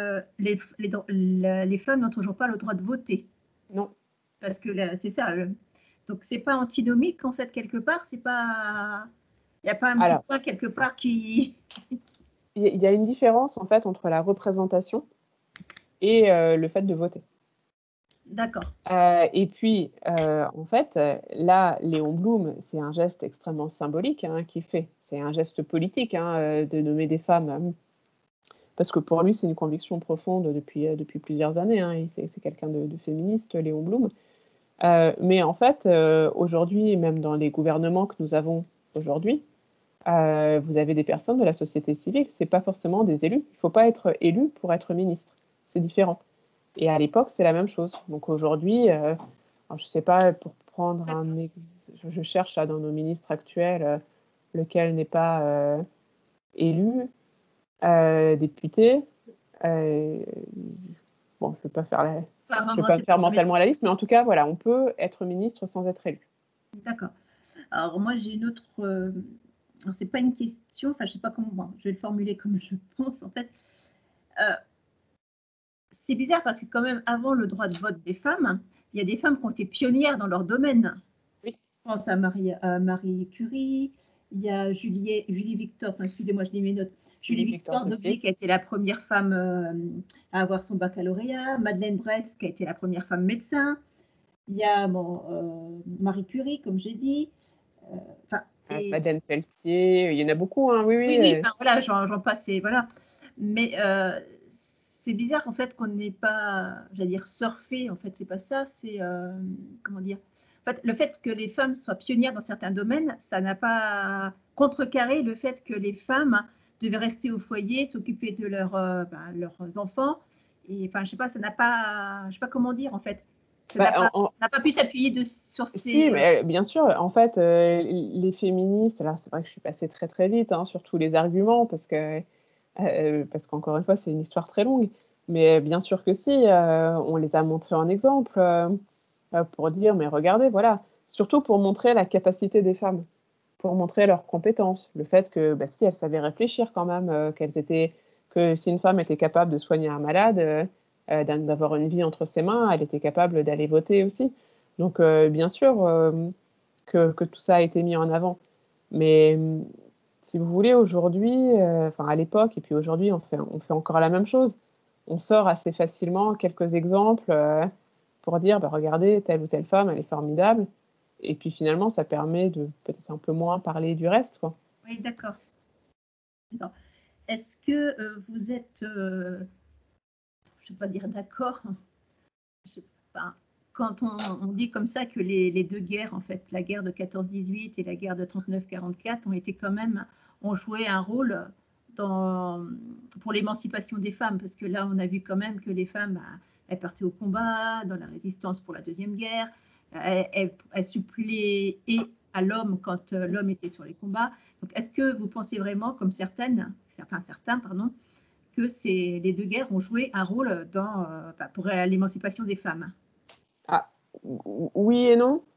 les femmes n'ont toujours pas le droit de voter. Non. Parce que c'est ça. Donc, c'est pas antinomique, en fait, quelque part. C'est pas. Il n'y a pas un petit point quelque part qui. Il y a une différence, en fait, entre la représentation et le fait de voter. D'accord. Et puis, en fait, là, Léon Blum, c'est un geste extrêmement symbolique qu'il fait. C'est un geste politique de nommer des femmes. Parce que pour lui, c'est une conviction profonde depuis plusieurs années. C'est quelqu'un de féministe, Léon Blum. Mais en fait, aujourd'hui, même dans les gouvernements que nous avons aujourd'hui, vous avez des personnes de la société civile. Ce n'est pas forcément des élus. Il ne faut pas être élu pour être ministre. C'est différent. Et à l'époque, c'est la même chose. Donc aujourd'hui, je ne sais pas, pour prendre un exemple, je cherche dans nos ministres actuels lequel n'est pas élu, député. Bon, je ne vais pas faire mentalement la liste, mais en tout cas, voilà, on peut être ministre sans être élu. D'accord. Alors moi, j'ai une autre. Alors, c'est pas une question. Enfin, je sais pas comment. Bon, je vais le formuler comme je pense. En fait, c'est bizarre parce que quand même, avant le droit de vote des femmes, il y a des femmes qui ont été pionnières dans leur domaine. Oui. Je pense à Marie Curie. Il y a Julie Victor. Enfin, excusez-moi, je lis mes notes. Julie Victor Daudet, qui a été la première femme à avoir son baccalauréat. Madeleine Brest, qui a été la première femme médecin. Il y a Marie Curie, comme j'ai dit. Madeleine Pelletier, il y en a beaucoup, oui. Oui, enfin, voilà, j'en passe, voilà. Mais c'est bizarre en fait qu'on n'ait pas, j'allais dire, surfé. En fait, c'est pas ça. C'est comment dire. En fait, le fait que les femmes soient pionnières dans certains domaines, ça n'a pas contrecarré le fait que les femmes devaient rester au foyer, s'occuper de leurs enfants. Et enfin, je sais pas, ça n'a pas, je sais pas comment dire en fait. Ça n'a pas pu s'appuyer sur ces. Si, mais bien sûr. En fait, les féministes, alors c'est vrai que je suis passée très très vite sur tous les arguments parce qu'encore une fois, c'est une histoire très longue. Mais bien sûr que si, on les a montrés en exemple pour dire, mais regardez, voilà. Surtout pour montrer la capacité des femmes, pour montrer leurs compétences. Le fait que, si elles savaient réfléchir quand même, que si une femme était capable de soigner un malade, d'avoir une vie entre ses mains, elle était capable d'aller voter aussi. Donc, bien sûr que tout ça a été mis en avant. Mais si vous voulez, aujourd'hui, à l'époque, et puis aujourd'hui, on fait encore la même chose. On sort assez facilement quelques exemples pour dire, regardez, telle ou telle femme, elle est formidable. Et puis finalement, ça permet de peut-être un peu moins parler du reste, quoi. Oui, d'accord. Est-ce que vous êtes, je ne vais pas dire d'accord, quand on dit comme ça que les deux guerres, en fait, la guerre de 14-18 et la guerre de 39-44 ont joué un rôle pour l'émancipation des femmes, parce que là, on a vu quand même que les femmes, elles partaient au combat, dans la résistance pour la Deuxième Guerre, elles suppléaient à l'homme quand l'homme était sur les combats. Donc, est-ce que vous pensez vraiment, comme certains, que les deux guerres ont joué un rôle pour l'émancipation des femmes? Oui et non.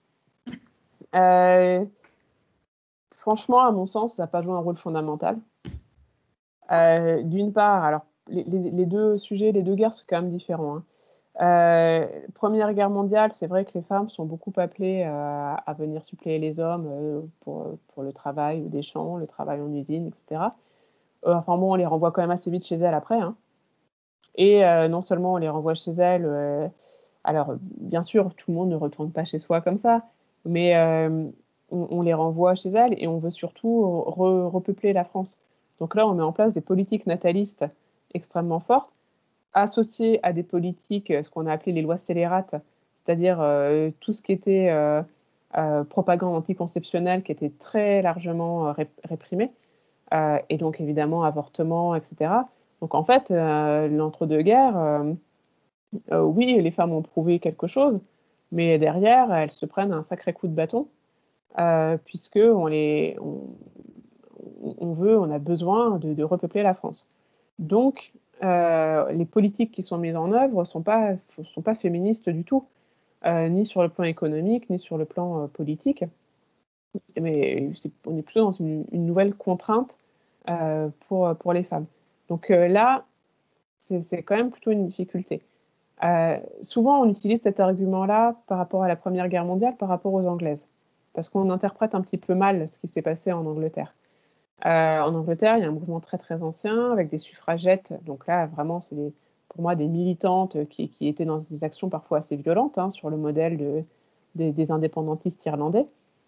Franchement, à mon sens, ça n'a pas joué un rôle fondamental. D'une part, alors les deux sujets, les deux guerres sont quand même différents. Première guerre mondiale, c'est vrai que les femmes sont beaucoup appelées à venir suppléer les hommes pour le travail des champs, le travail en usine, etc. On les renvoie quand même assez vite chez elles après. Et non seulement on les renvoie chez elles, alors bien sûr, tout le monde ne retourne pas chez soi comme ça, mais on les renvoie chez elles et on veut surtout repeupler la France. Donc là, on met en place des politiques natalistes extrêmement fortes, associées à des politiques, ce qu'on a appelé les lois scélérates, c'est-à-dire tout ce qui était propagande anticonceptionnelle qui était très largement réprimée, et donc évidemment avortement, etc. Donc en fait, l'entre-deux-guerres, oui, les femmes ont prouvé quelque chose, mais derrière, elles se prennent un sacré coup de bâton, puisque on a besoin de repeupler la France. Donc, les politiques qui sont mises en œuvre sont pas féministes du tout, ni sur le plan économique, ni sur le plan politique. Mais on est plutôt dans une nouvelle contrainte pour les femmes. Donc là, c'est quand même plutôt une difficulté. Souvent, on utilise cet argument-là par rapport à la Première Guerre mondiale, par rapport aux Anglaises, parce qu'on interprète un petit peu mal ce qui s'est passé en Angleterre. En Angleterre, il y a un mouvement très très ancien avec des suffragettes. Donc là, vraiment, c'est pour moi des militantes qui étaient dans des actions parfois assez violentes, hein, sur le modèle des indépendantistes irlandais.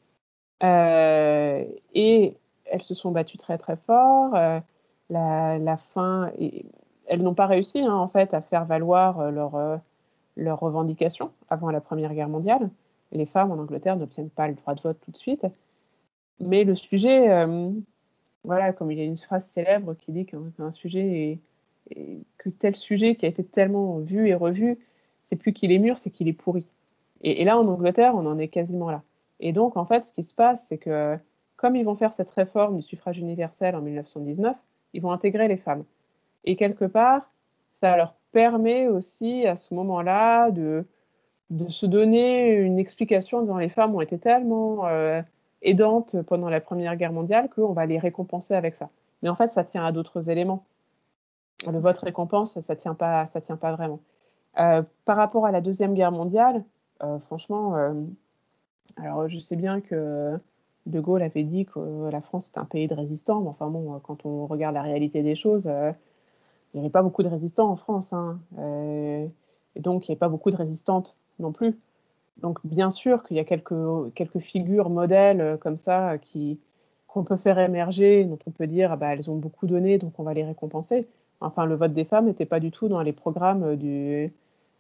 Et elles se sont battues très très fort. La fin, elles n'ont pas réussi, hein, en fait, à faire valoir leurs revendications avant la Première Guerre mondiale. Les femmes en Angleterre n'obtiennent pas le droit de vote tout de suite. Mais le sujet, voilà, comme il y a une phrase célèbre qui dit qu'un sujet que tel sujet qui a été tellement vu et revu, c'est plus qu'il est mûr, c'est qu'il est pourri. Et là, en Angleterre, on en est quasiment là. Et donc, en fait, ce qui se passe, c'est que comme ils vont faire cette réforme du suffrage universel en 1919, ils vont intégrer les femmes. Et quelque part, ça leur permet aussi, à ce moment-là, de se donner une explication en disant les femmes ont été tellement aidantes pendant la Première Guerre mondiale qu'on va les récompenser avec ça. Mais en fait, ça tient à d'autres éléments. Le vote récompense, ça tient pas vraiment. Par rapport à la Deuxième Guerre mondiale, franchement, alors je sais bien que De Gaulle avait dit que la France était un pays de résistants, mais enfin bon, quand on regarde la réalité des choses, il n'y avait pas beaucoup de résistants en France, hein, et donc il n'y avait pas beaucoup de résistantes non plus. Donc bien sûr qu'il y a quelques figures modèles comme ça qu'on peut faire émerger, dont on peut dire bah, elles ont beaucoup donné, donc on va les récompenser. Enfin, le vote des femmes n'était pas du tout dans les programmes du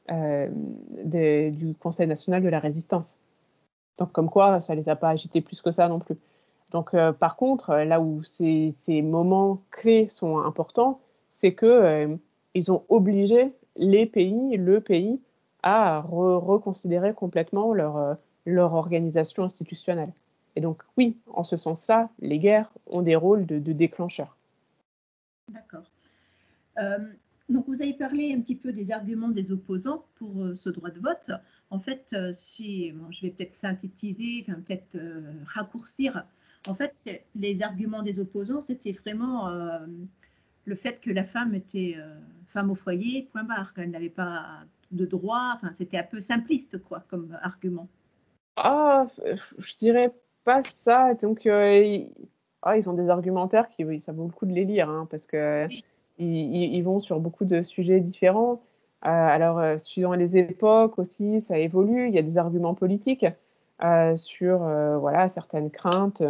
Conseil national de la résistance. Donc comme quoi, ça ne les a pas agités plus que ça non plus. Donc par contre, là où ces moments clés sont importants, c'est qu'ils ont obligé le pays, à reconsidérer complètement leur organisation institutionnelle. Et donc oui, en ce sens-là, les guerres ont des rôles de déclencheurs. D'accord. Donc vous avez parlé un petit peu des arguments des opposants pour ce droit de vote. En fait, je vais peut-être synthétiser, peut-être raccourcir. En fait, les arguments des opposants, c'était vraiment le fait que la femme était femme au foyer, point barre, qu'elle n'avait pas de droit. Enfin, c'était un peu simpliste, quoi, comme argument. Ah, je dirais pas ça. Donc, ils ont des argumentaires oui, ça vaut le coup de les lire, hein, parce que Oui. ils vont sur beaucoup de sujets différents. Alors, suivant les époques aussi, ça évolue. Il y a des arguments politiques sur voilà, certaines craintes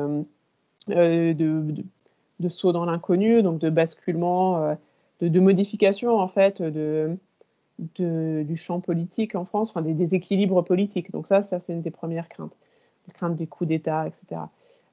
de saut dans l'inconnu, donc de basculement, de modification en fait du champ politique en France, enfin des déséquilibres politiques. Donc ça c'est une des premières craintes, la crainte des coups d'État, etc.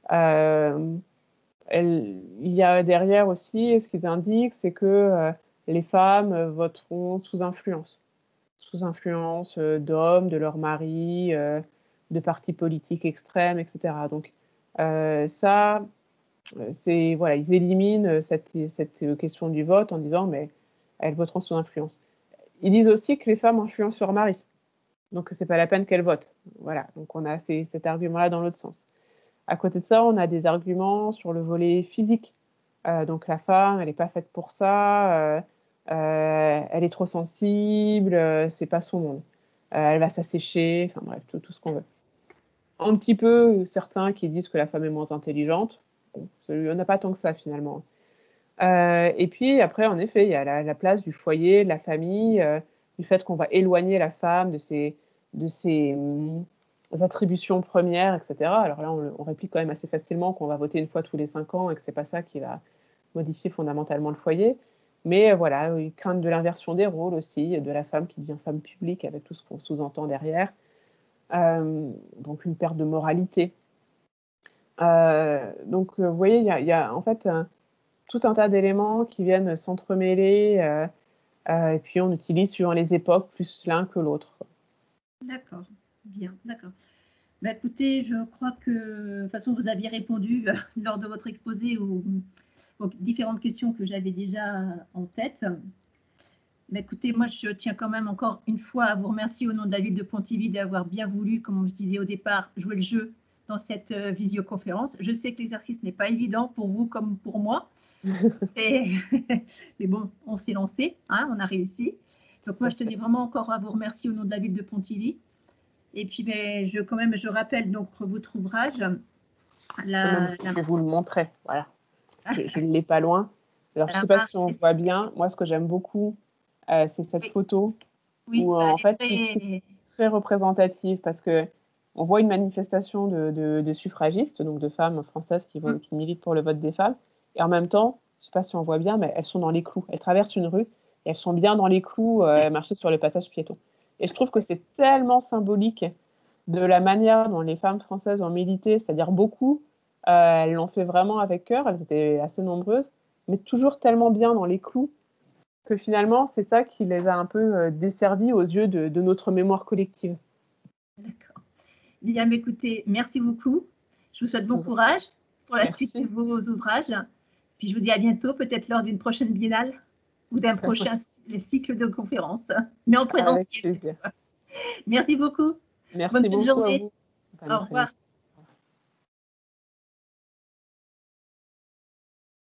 Il y a derrière aussi, ce qu'ils indiquent, c'est que les femmes voteront sous influence d'hommes, de leurs maris, de partis politiques extrêmes, etc. Donc ça, voilà, ils éliminent cette question du vote en disant mais elles voteront sous influence. Ils disent aussi que les femmes influencent leur mari, donc c'est pas la peine qu'elles votent. Voilà, donc on a cet argument-là dans l'autre sens. À côté de ça, on a des arguments sur le volet physique. Donc la femme, elle n'est pas faite pour ça, elle est trop sensible, c'est pas son monde. Elle va s'assécher, enfin bref, tout ce qu'on veut. Un petit peu certains qui disent que la femme est moins intelligente. Bon, il n'y en a pas tant que ça finalement. Et puis après, en effet, il y a la place du foyer, de la famille, du fait qu'on va éloigner la femme de ses attributions premières, etc. Alors là, on réplique quand même assez facilement qu'on va voter une fois tous les 5 ans et que c'est pas ça qui va modifier fondamentalement le foyer. Mais voilà, une crainte de l'inversion des rôles aussi, de la femme qui devient femme publique avec tout ce qu'on sous-entend derrière. Donc une perte de moralité. Donc vous voyez, il y a en fait tout un tas d'éléments qui viennent s'entremêler, et puis on utilise suivant les époques plus l'un que l'autre. D'accord, bien, d'accord. Bah, écoutez, je crois que de toute façon, vous aviez répondu lors de votre exposé aux différentes questions que j'avais déjà en tête. Mais écoutez, moi, je tiens quand même encore une fois à vous remercier au nom de la ville de Pontivy d'avoir bien voulu, comme je disais au départ, jouer le jeu dans cette visioconférence. Je sais que l'exercice n'est pas évident pour vous comme pour moi. Mais bon, on s'est lancé, hein, on a réussi. Donc moi, je tenais vraiment encore à vous remercier au nom de la ville de Pontivy. Et puis, ben, je rappelle donc votre ouvrage. Je vais vous le montrer. Voilà. Je ne l'ai pas loin. Alors, je ne sais pas si on voit bien. Moi, ce que j'aime beaucoup, c'est cette photo où, en fait, c'est très représentative parce qu'on voit une manifestation de suffragistes, donc de femmes françaises qui militent pour le vote des femmes. Et en même temps, je ne sais pas si on voit bien, mais elles sont dans les clous. Elles traversent une rue et elles sont bien dans les clous, marcher sur le passage piéton. Et je trouve que c'est tellement symbolique de la manière dont les femmes françaises ont milité, c'est-à-dire beaucoup. Elles l'ont fait vraiment avec cœur, elles étaient assez nombreuses, mais toujours tellement bien dans les clous que finalement, c'est ça qui les a un peu desservies aux yeux de notre mémoire collective. D'accord. Bien, écoutez, merci beaucoup. Je vous souhaite bon courage pour la suite de vos ouvrages. Puis je vous dis à bientôt, peut-être lors d'une prochaine biennale ou d'un prochain cycle de conférences, mais en présentiel. Merci beaucoup. Merci beaucoup journée. à vous. Au revoir.